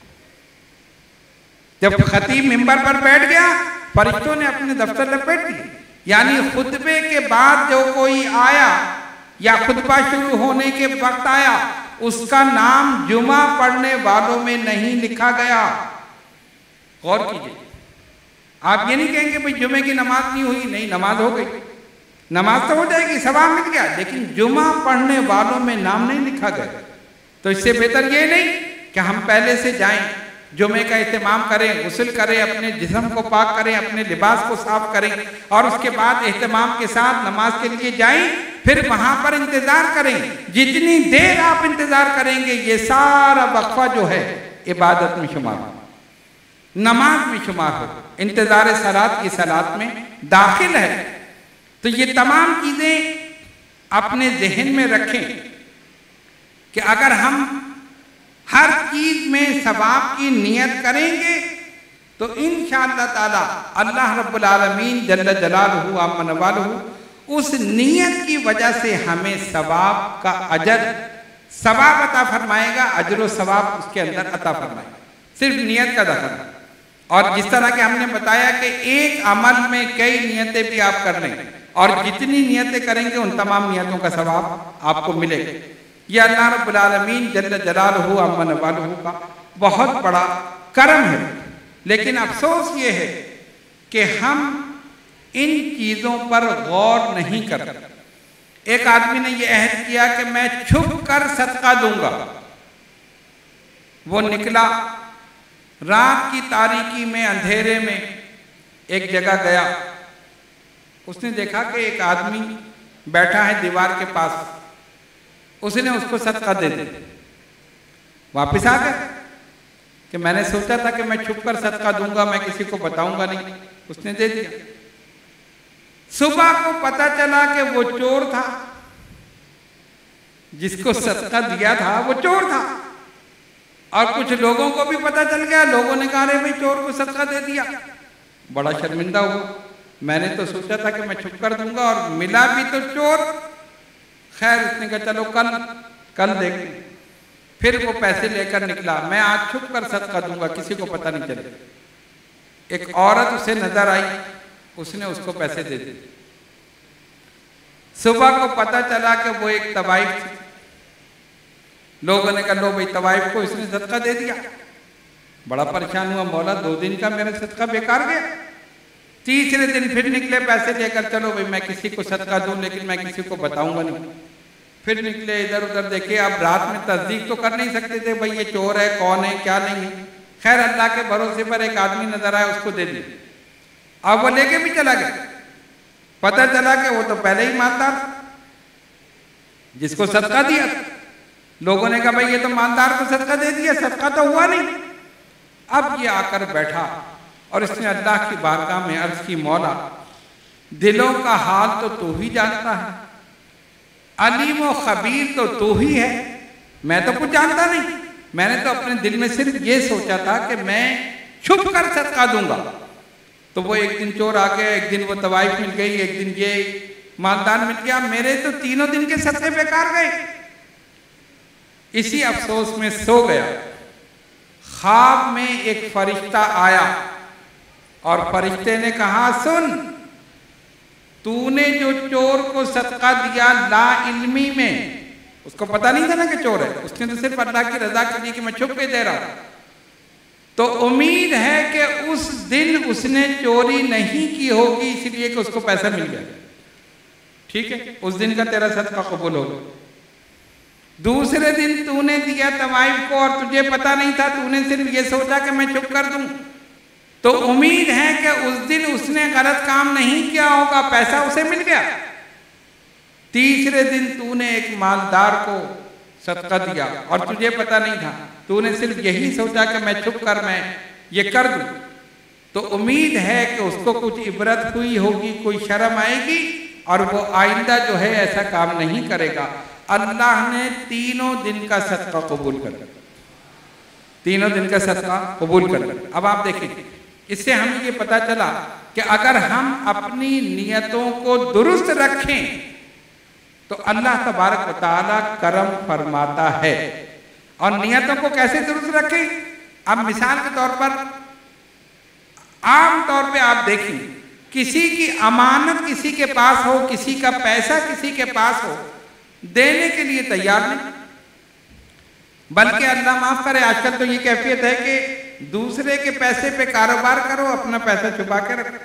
जब खतीब मिंबर पर बैठ गया फरिश्तों ने अपने दफ्तर लपेट दिए। यानी खुतबे के बाद जो कोई आया या खुतबा शुरू होने के वक्त आया, उसका नाम जुमा पढ़ने वालों में नहीं लिखा गया। गौर कीजिए, आप ये नहीं कहेंगे भाई जुमे की नमाज नहीं हुई, नहीं नमाज हो गई, नमाज तो हो जाएगी, सवाब मिल गया, लेकिन जुमा पढ़ने वालों में नाम नहीं लिखा गया। तो इससे बेहतर ये नहीं कि हम पहले से जाएं, जुमे का एहतमाम करें, गुस्ल करें, अपने जिस्म को पाक करें, अपने लिबास को साफ करें और उसके बाद एहतमाम के साथ नमाज के लिए जाएं, फिर वहां पर इंतजार करें। जितनी देर आप इंतजार करेंगे ये सारा वक्फा जो है इबादत में शुमार हो, नमाज में शुमार हो, इंतजार सलात की सलात में दाखिल है। तो ये तमाम चीजें अपने जहन में रखें कि अगर हम हर चीज में सवाब की नियत करेंगे तो इंशाअल्लाह ताला अल्लाह रब्बुल आलमीन जल्ल जलालहू अम्मा नवालहू उस नियत की वजह से हमें सवाब का अजर सवाब अता फरमाएगा, अजर व सवाब उसके अंदर अता फरमाएगा। सिर्फ नियत का दखल। और जिस तरह के हमने बताया कि एक अमल में कई नियतें भी आप कर लें और जितनी नियतें करेंगे उन तमाम नियतों का सवाब आपको मिलेगा। यह अल्लाह रब्बुल आलमीन जल्ल जलालहू अम्मा नवालहू का बहुत बड़ा करम है। लेकिन अफसोस ये है कि हम इन चीज़ों पर गौर नहीं करते। एक आदमी ने यह अहद किया कि मैं छुप कर सदका दूंगा। वो निकला, रात की तारीकी में अंधेरे में एक जगह गया। उसने देखा कि एक आदमी बैठा है दीवार के पास, उसने उसको सदका दे दिया। वापिस आ गया कि मैंने सोचा था कि मैं छुप कर सदका दूंगा, मैं किसी को बताऊंगा नहीं, उसने दे दिया। सुबह को पता चला कि वो चोर था, जिसको सदका दिया था वो चोर था। और कुछ लोगों को भी पता चल गया, लोगों ने कहा रे भाई चोर को सदका दे दिया। बड़ा शर्मिंदा हुआ, मैंने तो सोचा था कि मैं छुप कर दूंगा और मिला भी तो चोर। खैर उसने कहा चलो कल कल देखें। फिर वो पैसे लेकर निकला, मैं आज छुप कर सदका दूंगा, किसी को पता नहीं चले। एक औरत उसे नजर आई, उसने उसको पैसे दे दिए। सुबह को पता चला कि वो एक तवाइफ थी। लोगों ने कहा लो भाई तवाइफ को इसने सदका दे दिया। बड़ा परेशान हुआ, मौला दो दिन का मेरा सदका बेकार गया। तीसरे दिन फिर निकले पैसे लेकर, चलो भाई मैं किसी को सदका दूं लेकिन मैं किसी को बताऊंगा नहीं। फिर निकले, इधर उधर देखे। अब रात में तस्दीक तो कर नहीं सकते थे भाई ये चोर है, कौन है, क्या नहीं है। खैर अल्लाह के भरोसे पर एक आदमी नजर आया, उसको दे दिया। अब वो लेके भी चला गया। पता चला कि वो तो पहले ही मालदार जिसको सदका दिया। लोगों ने कहा भाई ये तो मालदार को सदका दे दिया, सदका तो हुआ नहीं। अब ये आकर बैठा और इसने अल्लाह की बारगाह में अर्ज की, मौला दिलों का हाल तो तू ही जानता है, अलीम व खबीर तो तू ही है, मैं तो कुछ जानता नहीं। मैंने तो अपने दिल में सिर्फ ये सोचा था कि मैं छुप कर सदका दूंगा। तो वो एक दिन चोर आ गया, एक दिन वो तवाइफ मिल गई, एक दिन ये मालदार मिल गया। मेरे तो तीनों दिन के सदके बेकार गए। इसी अफसोस में सो गया। ख्वाब में एक फरिश्ता आया और फरिश्ते ने कहा, सुन, तूने जो चोर को सदका दिया ला इल्मी में, उसको पता नहीं था ना कि चोर है, उसने तो सिर्फ अल्लाह की रजा के लिए कि मैं छुप के दे रहा हूं, तो उम्मीद है कि उस दिन उसने चोरी नहीं की होगी, इसलिए कि उसको पैसा मिल गया। ठीक है, उस दिन का तेरा सदका कबूल होगा। दूसरे दिन तूने दिया तवाइफ को और तुझे पता नहीं था, तूने सिर्फ ये सोचा कि मैं चुप कर दूं, तो उम्मीद है कि उस दिन उसने गलत काम नहीं किया होगा, पैसा उसे मिल गया। तीसरे दिन तूने एक मालदार को सदका दिया और तुझे पता नहीं था, तूने सिर्फ यही सोचा कि मैं चुप कर मैं ये कर दूं, तो उम्मीद है कि उसको कुछ इबरत हुई होगी, कोई शर्म आएगी और वो आइंदा जो है ऐसा काम नहीं करेगा। अल्लाह ने तीनों दिन का सदका कबूल कर लिया, तीनों दिन का सदका कबूल कर लिया। अब आप देखिए, इससे हमें ये पता चला कि अगर हम अपनी नियतों को दुरुस्त रखें तो अल्लाह तबारक व तआला करम फरमाता है। और नियतों को कैसे दुरुस्त रखें? अब मिसाल के तौर पर, आम तौर पे आप देखें, किसी की अमानत किसी के पास हो, किसी का पैसा किसी के पास हो, देने के लिए तैयार नहीं, बल्कि अल्लाह माफ करे आजकल तो ये कैफियत है कि दूसरे के पैसे पे कारोबार करो, अपना पैसा छुपा के रखो।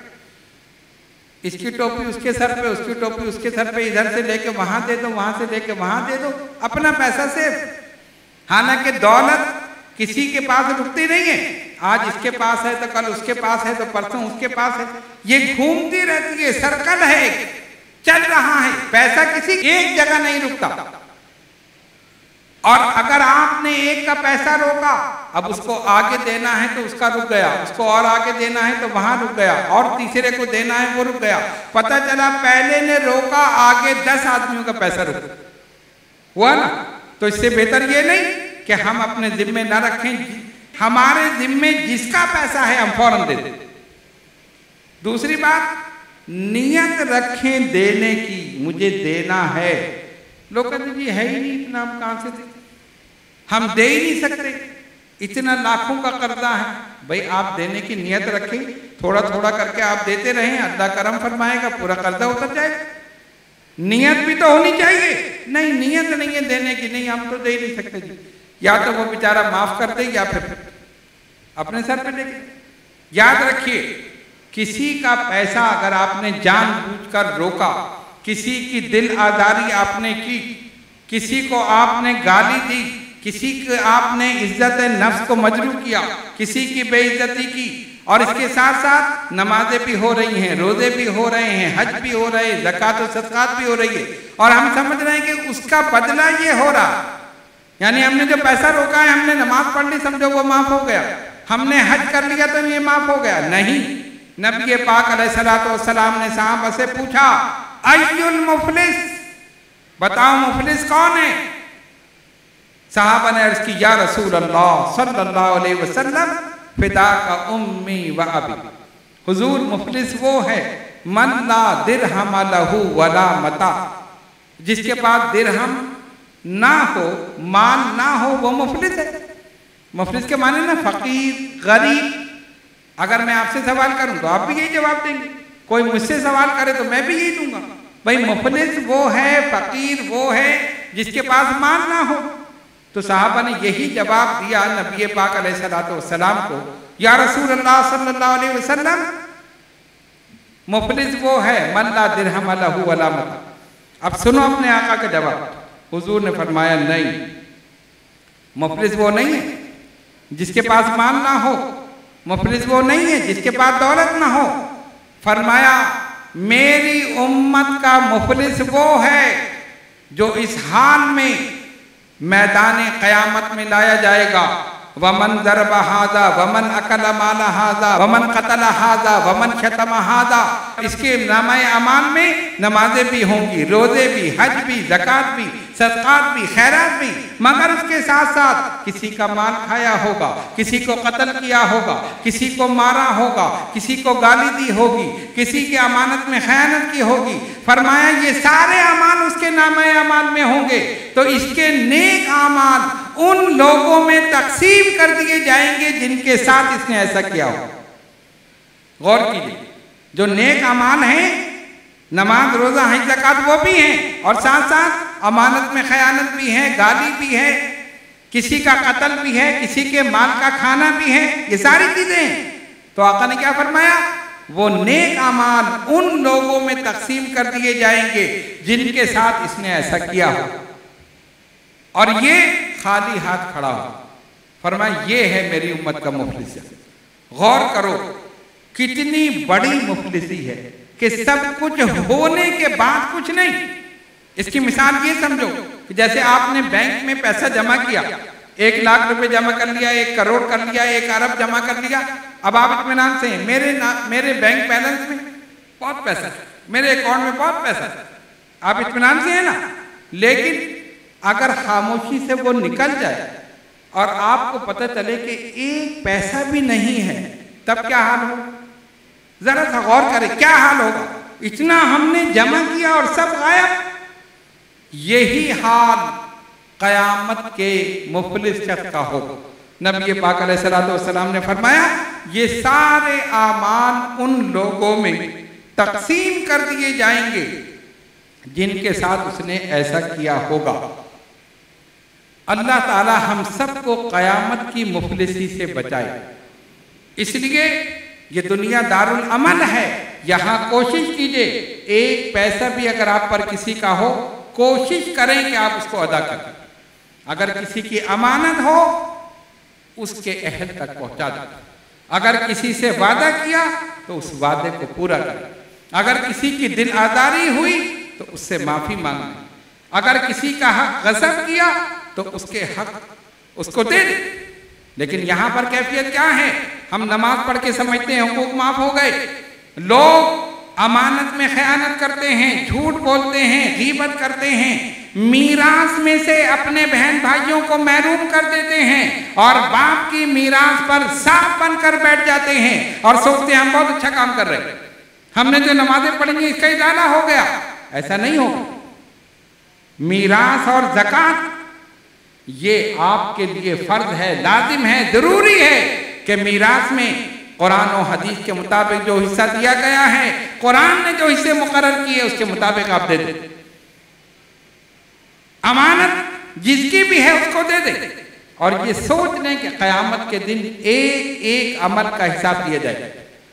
इसकी टोपी उसके सर पे, उसकी टोपी उसके सर पे, इधर से लेके वहां दे दो, वहां से लेके वहां दे दो, अपना पैसा सेफ। हालांकि दौलत किसी के पास रुकती नहीं है, आज इसके पास है तो कल उसके पास है तो परसों उसके पास है, ये घूमती रहती है, सर्कल है, चल रहा है, पैसा किसी एक जगह नहीं रुकता। और अगर आपने एक का पैसा रोका, अब उसको आगे देना है तो उसका रुक गया, उसको और आगे देना है तो वहां रुक गया, और तीसरे को देना है वो रुक गया। पता चला पहले ने रोका, आगे दस आदमियों का पैसा रुक हुआ ना। तो इससे बेहतर ये नहीं कि हम अपने जिम्मे न रखें, हमारे जिम्मे जिसका पैसा है हम फौरन दे दें। दूसरी बात, नियत रखें देने की, मुझे देना है। लोग कहते जी है ही नहीं इतना, हम कहां से दें, हम दे ही नहीं सकते, इतना लाखों का कर्जा है। भाई आप देने की नियत रखें, थोड़ा थोड़ा करके आप देते रहें, अल्लाह करम फरमाएगा, पूरा कर्जा उतर जाएगा। नियत भी तो होनी चाहिए। नहीं, नियत नहीं है देने की, नहीं हम तो दे ही नहीं सकते जी, या तो वो बेचारा माफ कर दे या फिर अपने सर पे लेके। याद रखिए, किसी का पैसा अगर आपने जानबूझकर रोका, किसी की दिल आजारी आपने की, किसी को आपने गाली दी, किसी को आपने इज्जत नफ्स को मजरू किया, किसी की बेइज्जती की, और इसके साथ साथ नमाजें भी हो रही हैं, रोजे भी हो रहे हैं, हज भी हो रहे हैं, ज़कात और सदक़ात भी हो रही है, और हम समझ रहे हैं कि उसका बदला ये हो रहा, यानी हमने जो पैसा रोका है, हमने नमाज पढ़ ली, समझो वो माफ हो गया, हमने हज कर लिया तो ये माफ हो गया। नहीं, नबी पाक अलैहिस्सलातु वस्सलाम ने सहाबा से पूछा, अय्युल मुफलिस, बताओ मुफलिस कौन है? सहाबा ने अर्ज़ की, या रसूल अल्लाह सल्लल्लाहु अलैहि वसल्लम, फिदा का उम्मी व अबी, हुजूर मुफलिस वो है मन ला दिरहम लहू वला मता, जिसके पास दिरहम ना हो, माल ना हो, वो मुफलिस है। मुफलिस के माने ना फकीर, गरीब। अगर मैं आपसे सवाल करूं तो आप भी यही जवाब देंगे, कोई मुझसे सवाल करे तो मैं भी यही दूंगा। भाई मुफलिस वो है, फकीर वो है जिसके पास माल ना हो। तो साहबा ने यही जवाब दिया नबी पाक अलैहिस्सलातु वस्सलाम को, या रसूल अल्लाह सल्लल्लाहु अलैहि वसल्लम, मुफलिस वो है मन ला दिरहम लहू वला मता। अब सुनो अपने आका का जवाब। हुजूर ने फरमाया, नहीं, मुफलिस वो नहीं है जिसके पास माल ना हो, मुफलिस वो नहीं है जिसके पास दौलत ना हो। फरमाया, मेरी उम्मत का मुफलिस वो है जो इस हाल में मैदान क़यामत में लाया जाएगा, वमन ज़रबा हाज़ा वमन अकला माला हाज़ा वमन क़तला हाज़ा वमन शतमा हाज़ा। इसके नामे अमाल में नमाजें भी होंगी, रोज़े भी, हज भी, ज़कात भी, सदक़ात भी, खैरात भी, मगर उसके साथ साथ किसी का माल खाया होगा, किसी को कत्ल किया होगा, किसी को मारा होगा, किसी को गाली दी होगी, किसी की अमानत में खयानत की होगी। फरमाया ये सारे अमाल उसके नामे अमाल में होंगे। तो इसके नेक अमाल उन लोगों में तकसीम कर दिए जाएंगे जिनके साथ इसने ऐसा किया हो। गौर कीजिए, जो नेक अमाल हैं, नमाज रोजा हज ज़कात वो भी हैं, और साथ साथ अमानत में खयानत भी है, गाली भी है, किसी का कत्ल भी है, किसी के माल का खाना भी है, ये सारी चीजें हैं। तो आका ने क्या फरमाया, वो नेक अमाल उन लोगों में तकसीम कर दिए जाएंगे जिनके साथ इसने ऐसा किया हो, और ये खाली हाथ खड़ा हो। फरमाया ये है मेरी उम्मत का मुफलिस। गौर करो कितनी बड़ी मुफलिसी है कि सब कुछ होने के बाद कुछ नहीं। इसकी मिसाल ये समझो कि जैसे आपने बैंक में पैसा जमा किया, एक लाख रुपए जमा कर लिया, एक करोड़ कर लिया, एक अरब जमा कर लिया, अब आप इत्मीनान से हैं, मेरे ना मेरे बैंक बैलेंस में बहुत पैसा है, मेरे अकाउंट में बहुत पैसा है, आप इत्मीनान से हैं ना। लेकिन अगर खामोशी से वो निकल जाए और आपको पता चले कि एक पैसा भी नहीं है, तब क्या हाल हो? जरा सा गौर करें, क्या हाल होगा? इतना हमने जमा किया और सब गायब। यही हाल कयामत के मुफलिस शख्स का हो। नबी पाक अलैहिस्सलातु वस्सलाम ने फरमाया ये सारे आमाल उन लोगों में तकसीम कर दिए जाएंगे जिनके साथ उसने ऐसा किया होगा। अल्लाह ताला हम सबको कयामत की मुफलिसी से बचाए। इसलिए ये दुनिया दारुल अमल है, यहाँ कोशिश कीजिए, एक पैसा भी अगर आप पर किसी का हो, कोशिश करें कि आप उसको अदा करें। अगर किसी की अमानत हो, उसके अहल तक पहुंचा दें। अगर किसी से वादा किया तो उस वादे को पूरा करें। अगर किसी की दिल आजारी हुई तो उससे माफी मांगें। अगर किसी का हक गज़ब किया तो उसके हक उसको दे दे। लेकिन यहाँ पर कैफियत क्या है? हम नमाज पढ़ के समझते हैं हुकूक माफ हो गए, लोग अमानत में खयानत करते हैं, झूठ बोलते हैं, गीबत करते हैं, मीरास में से अपने बहन भाइयों को महरूम कर देते हैं और बाप की मीरास पर सांप बनकर बैठ जाते हैं और सोचते हैं हम बहुत अच्छा काम कर रहे हैं, हमने जो नमाजें पढ़ी इसका इजाला हो गया। ऐसा नहीं होगा। मीरास और ज़कात ये आपके लिए फर्ज है, लाजिम है, जरूरी है कि मीरास में कुरान और हदीस के मुताबिक जो हिस्सा दिया गया है, कुरान ने जो हिस्से मुकर्रर किए उसके मुताबिक आप दे दें। अमानत जिसकी भी है उसको दे दे, और ये सोच लें कि क़यामत के दिन एक एक अमल का हिसाब दिया जाएगा।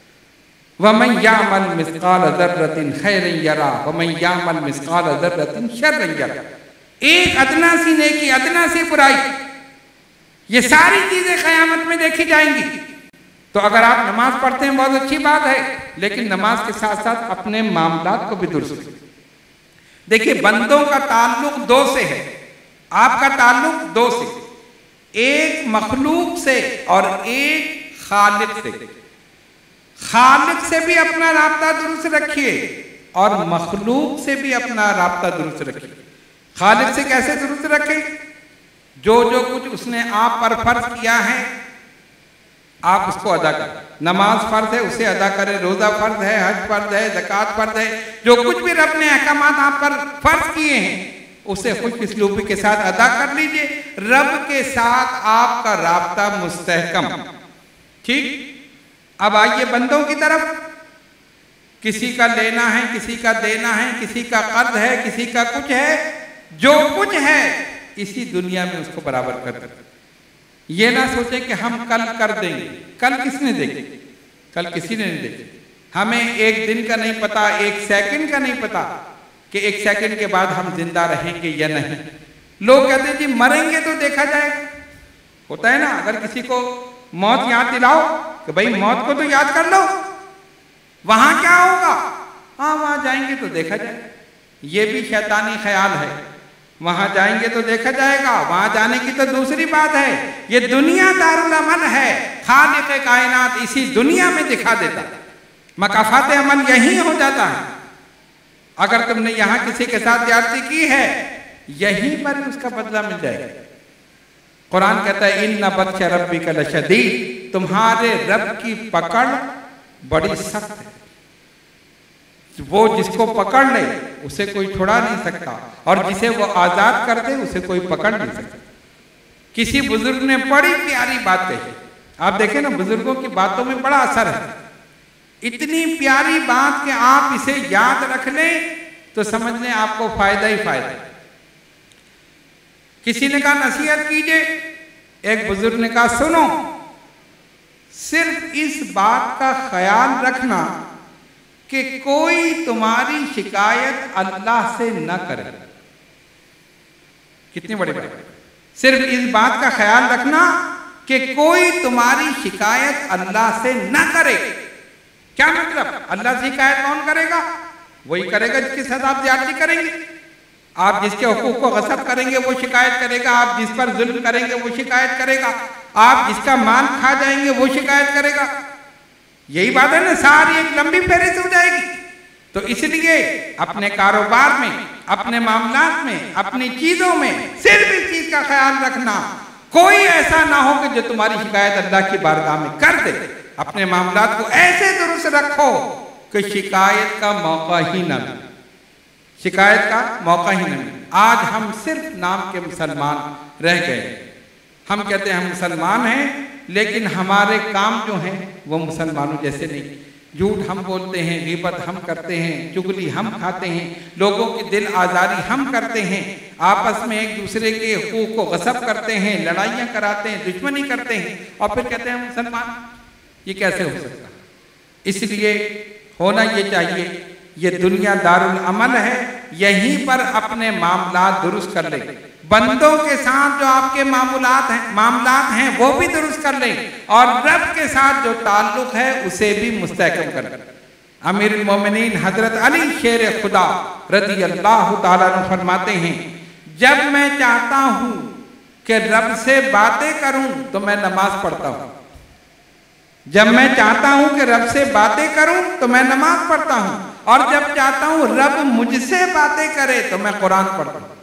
वमन यामल मिस्काल ज़र्रतिन खैरन यरा वमन यामल मिस्काल ज़र्रतिन शर्रन यरा। एक अदना सी नेकी, अदना सी बुराई, ये सारी चीजें क़यामत में देखी जाएंगी। तो अगर आप नमाज पढ़ते हैं बहुत अच्छी बात है, लेकिन नमाज के साथ साथ अपने मामलात को भी दुरुस्त करें। देखिए, बंदों का ताल्लुक दो से है, आपका ताल्लुक दो से, एक मखलूक से और एक खालिक से। खालिक से भी अपना राब्ता दुरुस्त रखिए और मखलूक से भी अपना राब्ता दुरुस्त रखिए। खालिक से कैसे दुरुस्त रखें? जो जो कुछ उसने आप पर फर्ज किया है आप उसको अदा करें। नमाज फर्ज है उसे अदा करें, रोजा फर्ज है, हज फर्ज है, ज़कात फर्ज है, जो कुछ भी रब ने अहकामात आप पर फर्ज किए हैं उसे खुशउस्लूबी के साथ अदा कर लीजिए। रब के साथ आपका राब्ता मुस्तहकम। ठीक, अब आइए बंदों की तरफ। किसी का लेना है, किसी का देना है, किसी का कर्ज है, किसी का कुछ है, जो कुछ है इसी दुनिया में उसको बराबर कर दे। ये ना सोचे कि हम कल कर देंगे। कल किसने देंगे? कल किसी ने नहीं देंगे। हमें एक दिन का नहीं पता, एक सेकंड का नहीं पता कि एक सेकंड के बाद हम जिंदा रहेंगे या नहीं। लोग कहते हैं जी मरेंगे तो देखा जाएगा। होता है ना, अगर किसी को मौत याद दिलाओ कि भाई मौत को तो याद कर लो, वहां क्या होगा, हाँ वहां जाएंगे तो देखा जाएगा। ये भी शैतानी ख्याल है, वहां जाएंगे तो देखा जाएगा, वहां जाने की तो दूसरी बात है। ये दुनिया दारुल अमल है, खालिक कायनात इसी दुनिया में दिखा देता है। मकाफात अमल यही हो जाता है। अगर तुमने यहाँ किसी के साथ ज्यादती की है, यहीं पर उसका बदला मिल जाएगा। कुरान कहता है इन्ना बत्श रब्बिका लशदीद, तुम्हारे रब की पकड़ बड़ी सख्त है। वो जिसको पकड़ ले उसे कोई छुड़ा नहीं सकता, और जिसे वो आजाद कर दे उसे कोई पकड़ नहीं सकता। किसी बुजुर्ग ने बड़ी प्यारी बात कही। आप देखें ना, बुजुर्गों की बातों में बड़ा असर है। इतनी प्यारी बात कि आप इसे याद रख लें तो समझ लें आपको फायदा ही फायदा। किसी ने कहा नसीहत कीजिए, एक बुजुर्ग ने कहा सुनो, सिर्फ इस बात का ख्याल रखना कि कोई तुम्हारी शिकायत अल्लाह से न करे। कितनी बड़ी बात। सिर्फ इस बात का ख्याल रखना कि कोई तुम्हारी शिकायत अल्लाह से न करे। क्या मतलब? अल्लाह से शिकायत कौन करेगा? वही करेगा जिसके साथ आप ज्यादती करेंगे। आप जिसके हुकूक को गसब करेंगे वो शिकायत करेगा। आप जिस पर जुल्म करेंगे वो शिकायत करेगा। आप जिसका माल खा जाएंगे वो शिकायत करेगा। यही बात है ना, सारी एक लंबी फहरिस्त हो जाएगी। तो इसलिए अपने कारोबार में, अपने मामलात में, अपनी चीजों में सिर्फ इस चीज का ख्याल रखना, कोई ऐसा ना हो कि जो तुम्हारी शिकायत अल्लाह की बारगाह में कर दे। अपने मामलात को ऐसे दुरुस्त रखो कि शिकायत का मौका ही ना मिले, शिकायत का मौका ही ना मिले। आज हम सिर्फ नाम के मुसलमान रह गए। हम कहते हैं हम मुसलमान हैं, लेकिन हमारे काम जो हैं वो मुसलमानों जैसे नहीं। झूठ हम बोलते हैं, ग़ीबत हम करते हैं, चुगली हम खाते हैं, लोगों की दिल आज़ारी हम करते हैं, आपस में एक दूसरे के हुकूक को गसब करते हैं, लड़ाइयाँ कराते हैं, दुश्मनी करते हैं और फिर कहते हैं मुसलमान। ये कैसे हो सकता? इसलिए होना ये चाहिए, ये दुनिया दारुल अमल है, यहीं पर अपने मामलात दुरुस्त कर लें। बंदों के साथ जो आपके मामूलात हैं मामलात हैं वो भी दुरुस्त कर लें, और रब के साथ जो ताल्लुक है उसे भी मुस्तहकम कर लें। अमीर मोमिनीन हजरत अली शेर खुदा रज़ी अल्लाह ताला अन्हु फरमाते हैं, जब मैं चाहता हूँ कि रब से बातें करूँ तो मैं नमाज पढ़ता हूँ। जब मैं चाहता हूँ कि रब से बातें करूँ तो मैं नमाज पढ़ता हूँ, और जब चाहता हूँ रब मुझसे बातें करे तो मैं कुरान पढ़ता हूँ।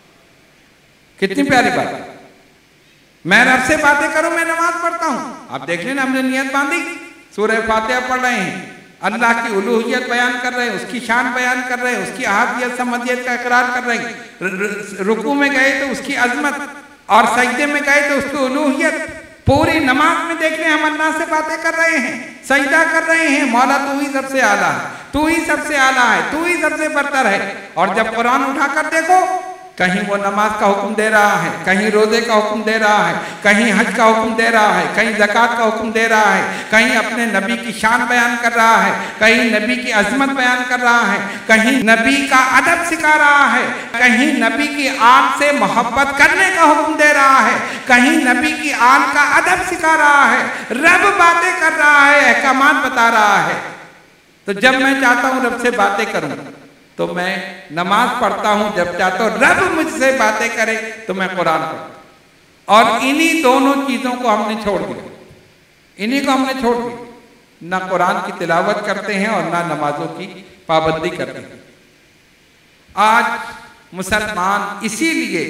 कितनी प्यारी बात है। मैं रब से बातें करूं, मैं नमाज पढ़ता हूं। आप देख लेना, हमने नियत बांधी, सूरह फातिहा पढ़ रहे हैं, अल्लाह की उलूहियत बयान कर रहे हैं, उसकी शान बयान कर रहे हैं, उसकी अहादियत समदियत का इकरार कर रहे हैं। रुकू में गए तो उसकी अजमत, और सजदे में गए तो उसकी उलूहियत। पूरी नमाज में देख लें हम अल्लाह से बातें कर रहे हैं, सजदा कर रहे हैं, मौला तू ही सबसे आला है, तू ही सबसे आला है, तू ही सबसे बरतर है। और जब कुरान उठाकर देखो, कहीं वो नमाज का हुक्म दे रहा है, कहीं रोजे का हुक्म दे रहा है, कहीं हज का हुक्म दे रहा है, कहीं ज़कात का हुक्म दे रहा है, कहीं अपने नबी की शान बयान कर रहा है, कहीं नबी की अजमत बयान कर रहा है, कहीं नबी का अदब सिखा रहा है, कहीं नबी की आल से मोहब्बत करने का हुक्म दे रहा है, कहीं नबी की आल का अदब सिखा रहा है। रब बातें कर रहा है, अहकामात बता रहा है। तो जब मैं चाहता हूँ रब से बातें करूँ तो मैं नमाज पढ़ता हूं, जब चाहता हूं रब मुझसे बातें करे तो मैं कुरान पढ़ता। और इन्हीं दोनों चीजों को हमने छोड़ दिया, इन्हीं को हमने छोड़ दिया। ना कुरान की तिलावत करते हैं और ना नमाजों की पाबंदी करते हैं। आज मुसलमान इसीलिए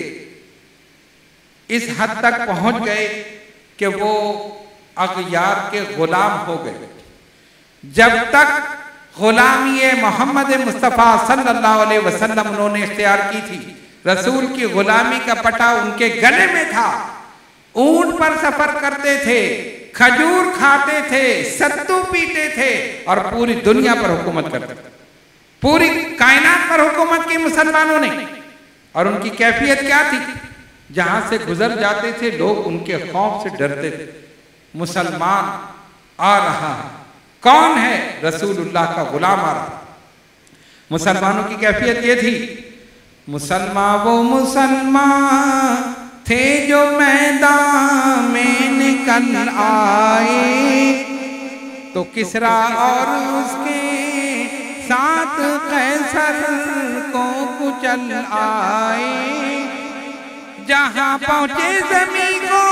इस हद तक पहुंच गए कि वो अगयार के गुलाम हो गए। जब तक गुलामी मोहम्मद मुस्तफ़ा सल्लल्लाहु अलैहि वसल्लम उन्होंने इख्तियार की थी, रसूल की गुलामी का पटा उनके गले में था। ऊंट पर सफर करते थे, खजूर खाते थे, सत्तू पीते थे और पूरी दुनिया पर हुकूमत करते थे। पूरी कायनात पर हुकूमत की मुसलमानों ने। और उनकी कैफियत क्या थी? जहां से गुजर जाते थे लोग उनके खौफ से डरते थे। मुसलमान आ रहा है, कौन है? रसूलुल्लाह का गुलाम आ रहा। मुसलमानों की कैफियत ये थी, मुसलमान वो मुसलमान थे जो मैदान में निकल आए, तो किसरा और उसके साथ कैसर को कुचल आए। जहां पहुंचे ज़मीं को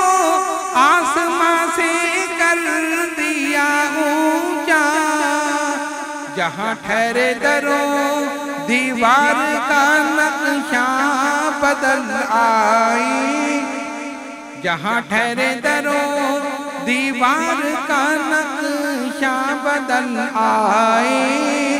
आसमां से कर दिया ऊंचा, जहां ठहरे दरों दीवार का नक्शा बदल आए। जहां ठहरे दरों दीवार का नक्शा बदल आए।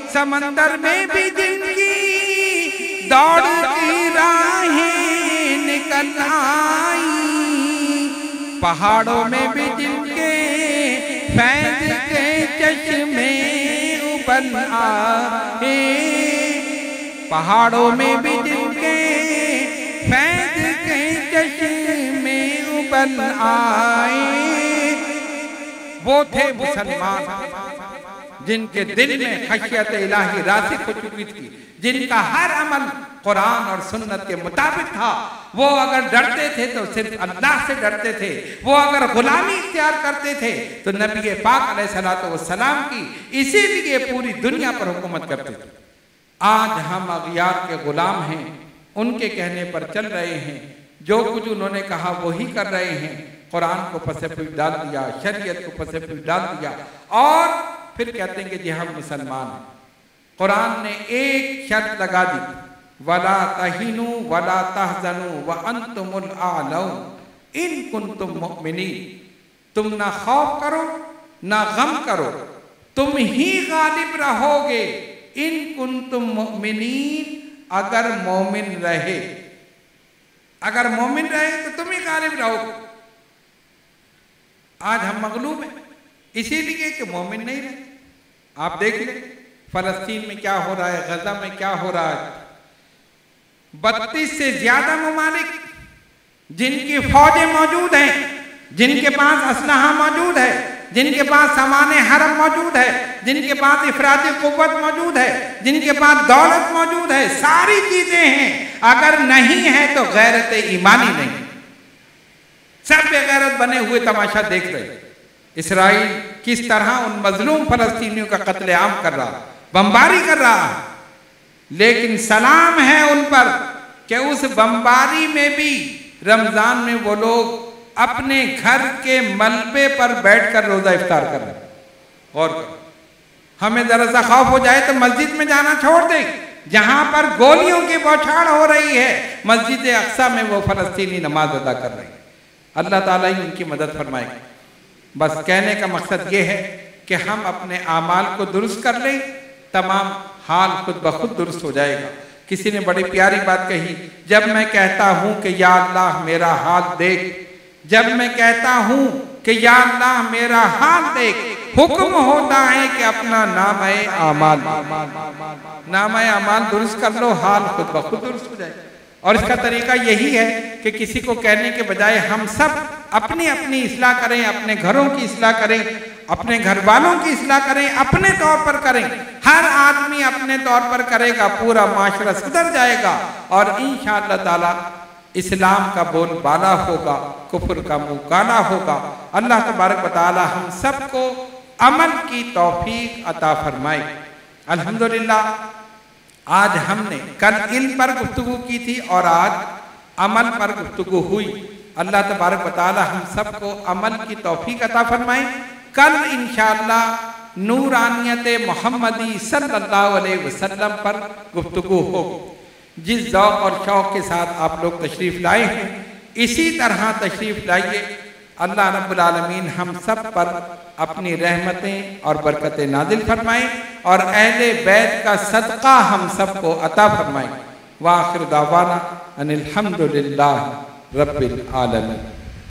समंदर में भी जिनकी दौड़ की राहें कल आई, पहाड़ों में भी जिनके फैज़ के चश्मे उबल आए, पहाड़ों में भी जिनके फैज़ के चश्मे उबल आए, वो थे मुसलमान जिनके दिल में खशियत इलाही रासिख हो चुकी थी, जिनका हर अमल कुरान और सुन्नत के मुताबिक था। वो अगर डरते थे तो सिर्फ अल्लाह से डरते थे, वो अगर गुलामी इख्तियार करते थे तो नबी पाक अलैहिस्सलातु वस्सलाम की इसीलिए पूरी दुनिया पर हुकूमत करते थे। आज हम अगियार के गुलाम हैं, उनके कहने पर चल रहे हैं, जो कुछ उन्होंने कहा वही कर रहे हैं। कुरान को पसेपीठ डाल दिया, शरीयत को पसेपीठ डाल दिया और फिर कहते हैं कि जी हम मुसलमान हैं। कुरान ने एक शर्त लगा दी, वला तहिनु वला तहजनु व अंतुमुल आलौन इन कुंतुम मुमिनीन, तुम ना खौफ करो ना गम करो, तुम ही गालिब रहोगे, इन कुंतुम मुमिनीन, अगर मोमिन रहे, अगर मोमिन रहे तो तुम ही गालिब रहोगे। आज हम मगलूब हैं इसीलिए कि मोमिन नहीं रहे। आप देख लें फलस्तीन में क्या हो रहा है, गजा में क्या हो रहा है। बत्तीस से ज्यादा ममालिक जिनकी फौजें मौजूद हैं, जिनके पास असलहा मौजूद है, जिनके पास सामान हरम मौजूद है, जिनके पास इफरादी कुव्वत मौजूद है, जिनके पास दौलत मौजूद है, सारी चीजें हैं, अगर नहीं है तो गैरत ईमानी नहीं, सब बेगैरत बने हुए तमाशा देख रहे। इसराइल किस तरह उन मजलूम फलस्तीनियों का कत्लेआम कर रहा, बमबारी कर रहा, लेकिन सलाम है उन पर कि उस बमबारी में भी रमजान में वो लोग अपने घर के मलबे पर बैठकर रोजा इफ्तार कर रहे हैं। और हमें जरा सा खौफ हो जाए तो मस्जिद में जाना छोड़ दें, जहां पर गोलियों की बौछार हो रही है, मस्जिद अक्सा में वो फलस्तीनी नमाज अदा कर रहे हैं। अल्लाह ताला ही उनकी मदद फरमाएगा। बस कहने का मकसद ये है कि हम अपने आमाल को दुरुस्त कर लें, तमाम हाल खुद ब खुद दुरुस्त हो जाएगा। किसी ने बड़ी प्यारी बात कही, जब मैं कहता हूं कि या अल्लाह मेरा हाल देख, जब मैं कहता हूं कि या अल्लाह मेरा हाल देख, हुक्म होता है कि अपना नाम ए आमाल नाम ए आमाल दुरुस्त कर लो, हाल खुद ब खुद दुरुस्त हो जाएगा। और इसका तरीका यही है कि किसी को कहने के बजाय हम सब अपनी अपनी इस्लाह करें, अपने घरों की इस्लाह करें, अपने घर वालों की इस्लाह करें, अपने तौर पर करें। हर आदमी अपने तौर पर करेगा, पूरा माशरा सुधर जाएगा और इंशाअल्लाह ताला इस्लाम का बोल बाला होगा, कुफ्र का मुंह काला होगा। अल्लाह तबारक व तआला हम सबको अमल की तौफीक अता फरमाए। अल्हम्दुलिल्लाह, आज हमने कल इल्म पर गुफ्तगू की थी और आज अमल पर गुफ्तगू हुई। अल्लाह तबारक व तआला हम सबको अमल की तौफीक अता फरमाए। कल इंशाअल्लाह नूरानियत मोहम्मदी सल्लल्लाहु अलैहि वसल्लम पर गुफ्तगू होगी। जिस ज़ौक़ और शौक़ के साथ आप लोग तशरीफ़ लाए हैं, इसी तरह तशरीफ़ लाइए। अल्लाह रब्बुल आलमीन हम सब पर अपनी रहमतें और बरकतें नाजिल फरमाएं और अहले बैत का सदका हम सबको अता फरमाएं। व आखिर दावाना अनिल हम्दुलिल्लाह रब्बिल आलमीन।